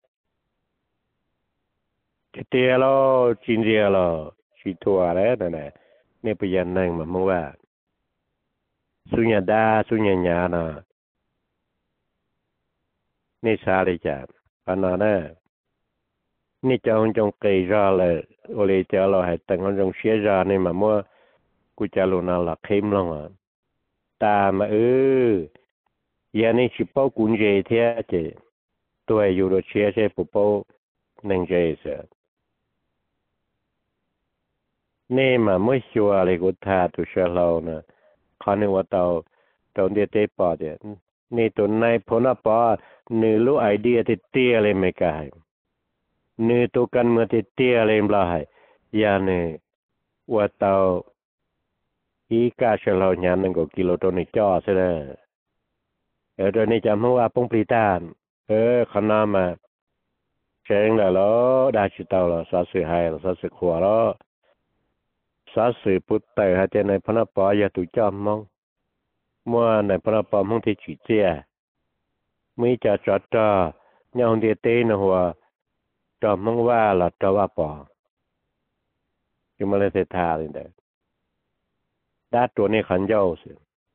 cái tiền lo chín giờ lo chỉ thua đấy này này nên bây giờ này mà mua à su nhà đa su nhà nhà nè nên sao đây chả anh nói nè nên trong trong cây ra là ô lê cho lo hay tận trong xé ra nên mà muaกูจะรู้น่าละเข้มลงอ่ะตามาเออยันนี่ชิปเอากุญแจเทียเจตัวอยู่รถเชียใช่ปุ๊บเอาหนึ่งเจเสียนี่มาไม่ชัวร์เลยกูท่าตัวเชลเรานะเขาเนี่ยว่าเราตอนเดียเตปอดเนี่ยนี่ตัวในพนับปอนี่รู้ไอเดียที่เตี้ยเลยไม่กล้านี่ตัวกันเมื่อที่เตี้ยเลยไม่ได้ยันนี่ว่าเราอีกาเชลเราเนี่ยนึงก็กิโลตัวนี้จ่อใช่ไหมเออตัวนี้จำหัวปงปรีตานเออขนาดมาเชิงแล้วล้อได้ชิตเอาละสาสือให้ละสาสือขวาละสาสือพุทธเตอให้เจในพนับปอยาตุจอมมองมัวในพนับปอมงที่จีเจียมีจะจอดจ่อยองเดียเต้นหัวจอมมองว่าละจอว่าปอคือมาเลยเสถาเลยเด้อด้าตัวนี้ขันเย้าสิ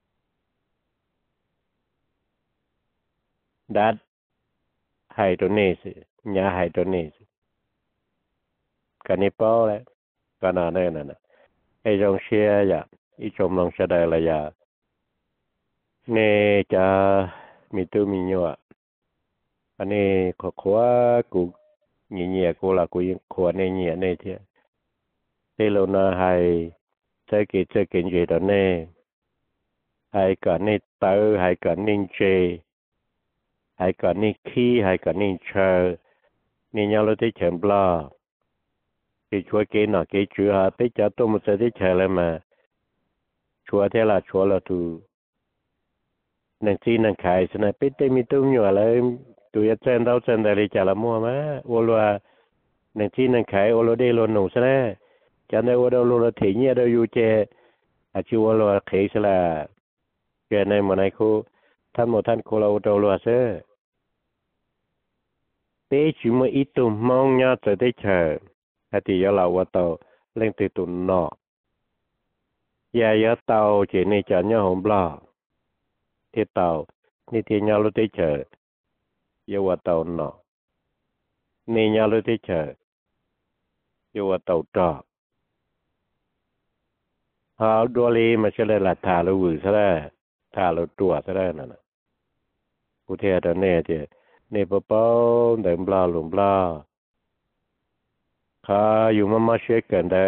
ด้าให้ตัวนี้สิยาให้ตัวนี้สิกันนี่ป้อแล้วกันอะไรนั่นน่ะไอ้จงเชียอย่าอีชมลองเสดอะไรอย่าเนี่ยจะมีตัวมีอยู่อ่ะอันนี้ขอขวากูเหนียกูละกูยังขวาเนี่ยเหนียเนี่ยเทียเทโลนาให้ใช้กี่ใช้กี่เจตอนนี้ให้กันนี่เตอให้กันนี่เจให้กันนี่ขี้ให้กันนี่เชอนี่ยังเราได้เฉินปลาที่ช่วยเกณฑ์หน่อยเกณฑ์ช่วยหาไปจับตัวมันจะได้เฉลยมาช่วยเท่าไรช่วยเราถูนังซีนังขายสนะไปเต็มตุ้มอยู่อะไรตัวยัดเส้นเราเส้นอะไรจะละมัวมาโอลัวนังซีนังขายโอโลเดโลหนูสนะจะในโอโดโลเราถี่เนี่ยเราอยู่เจอาชีวโลเขยสละแกในมันในคูท่านหมดท่านโคเราโดโลเซ่เตจิมาอีตุมองเนี่ยจะได้เฉยอาทิยาเราว่าเตาเล่นติตุนนอยาเยอะเตาเจนี่จะเนี่ยหอมบลาที่เตานี่ที่เนี่ยเราได้เฉยยาว่าเตาหนอนี่เนี่ยเราได้เฉยยาว่าเตาจอหาดัวลีมาเฉลยละทาเราหวือซะแล้วทาเราตัวซะแล้วนั่นน่ะผู้เทียตอนนี้เจนี่ปะเป้าเดิมบลาหลุมบลาข้าอยู่มามาเช็คกันได้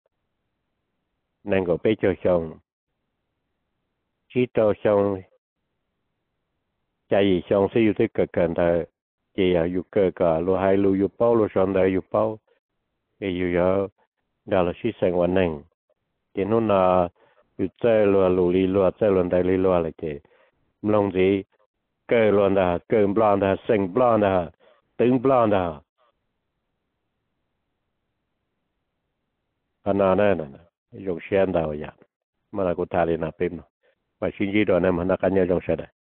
นั่งก็ไปเจอชงชีโตชง chạy gì xong sẽ yêu thích cực cần thờ chỉ là yêu cơ cả lu hai lu yêu bao lu xong đời yêu bao thì yêu giờ đó là sĩ sinh hoạt nền thì nó là yêu chơi lu lu li lu chơi lu đại li lu là cái mông gì cơ lu đó cơ blan đó sinh blan đó tính blan đó anh nói nè dùng xe đào vậy mà là cô ta đi nạp pin mà xin gì đó này mà nó cá nhân trong xe đấy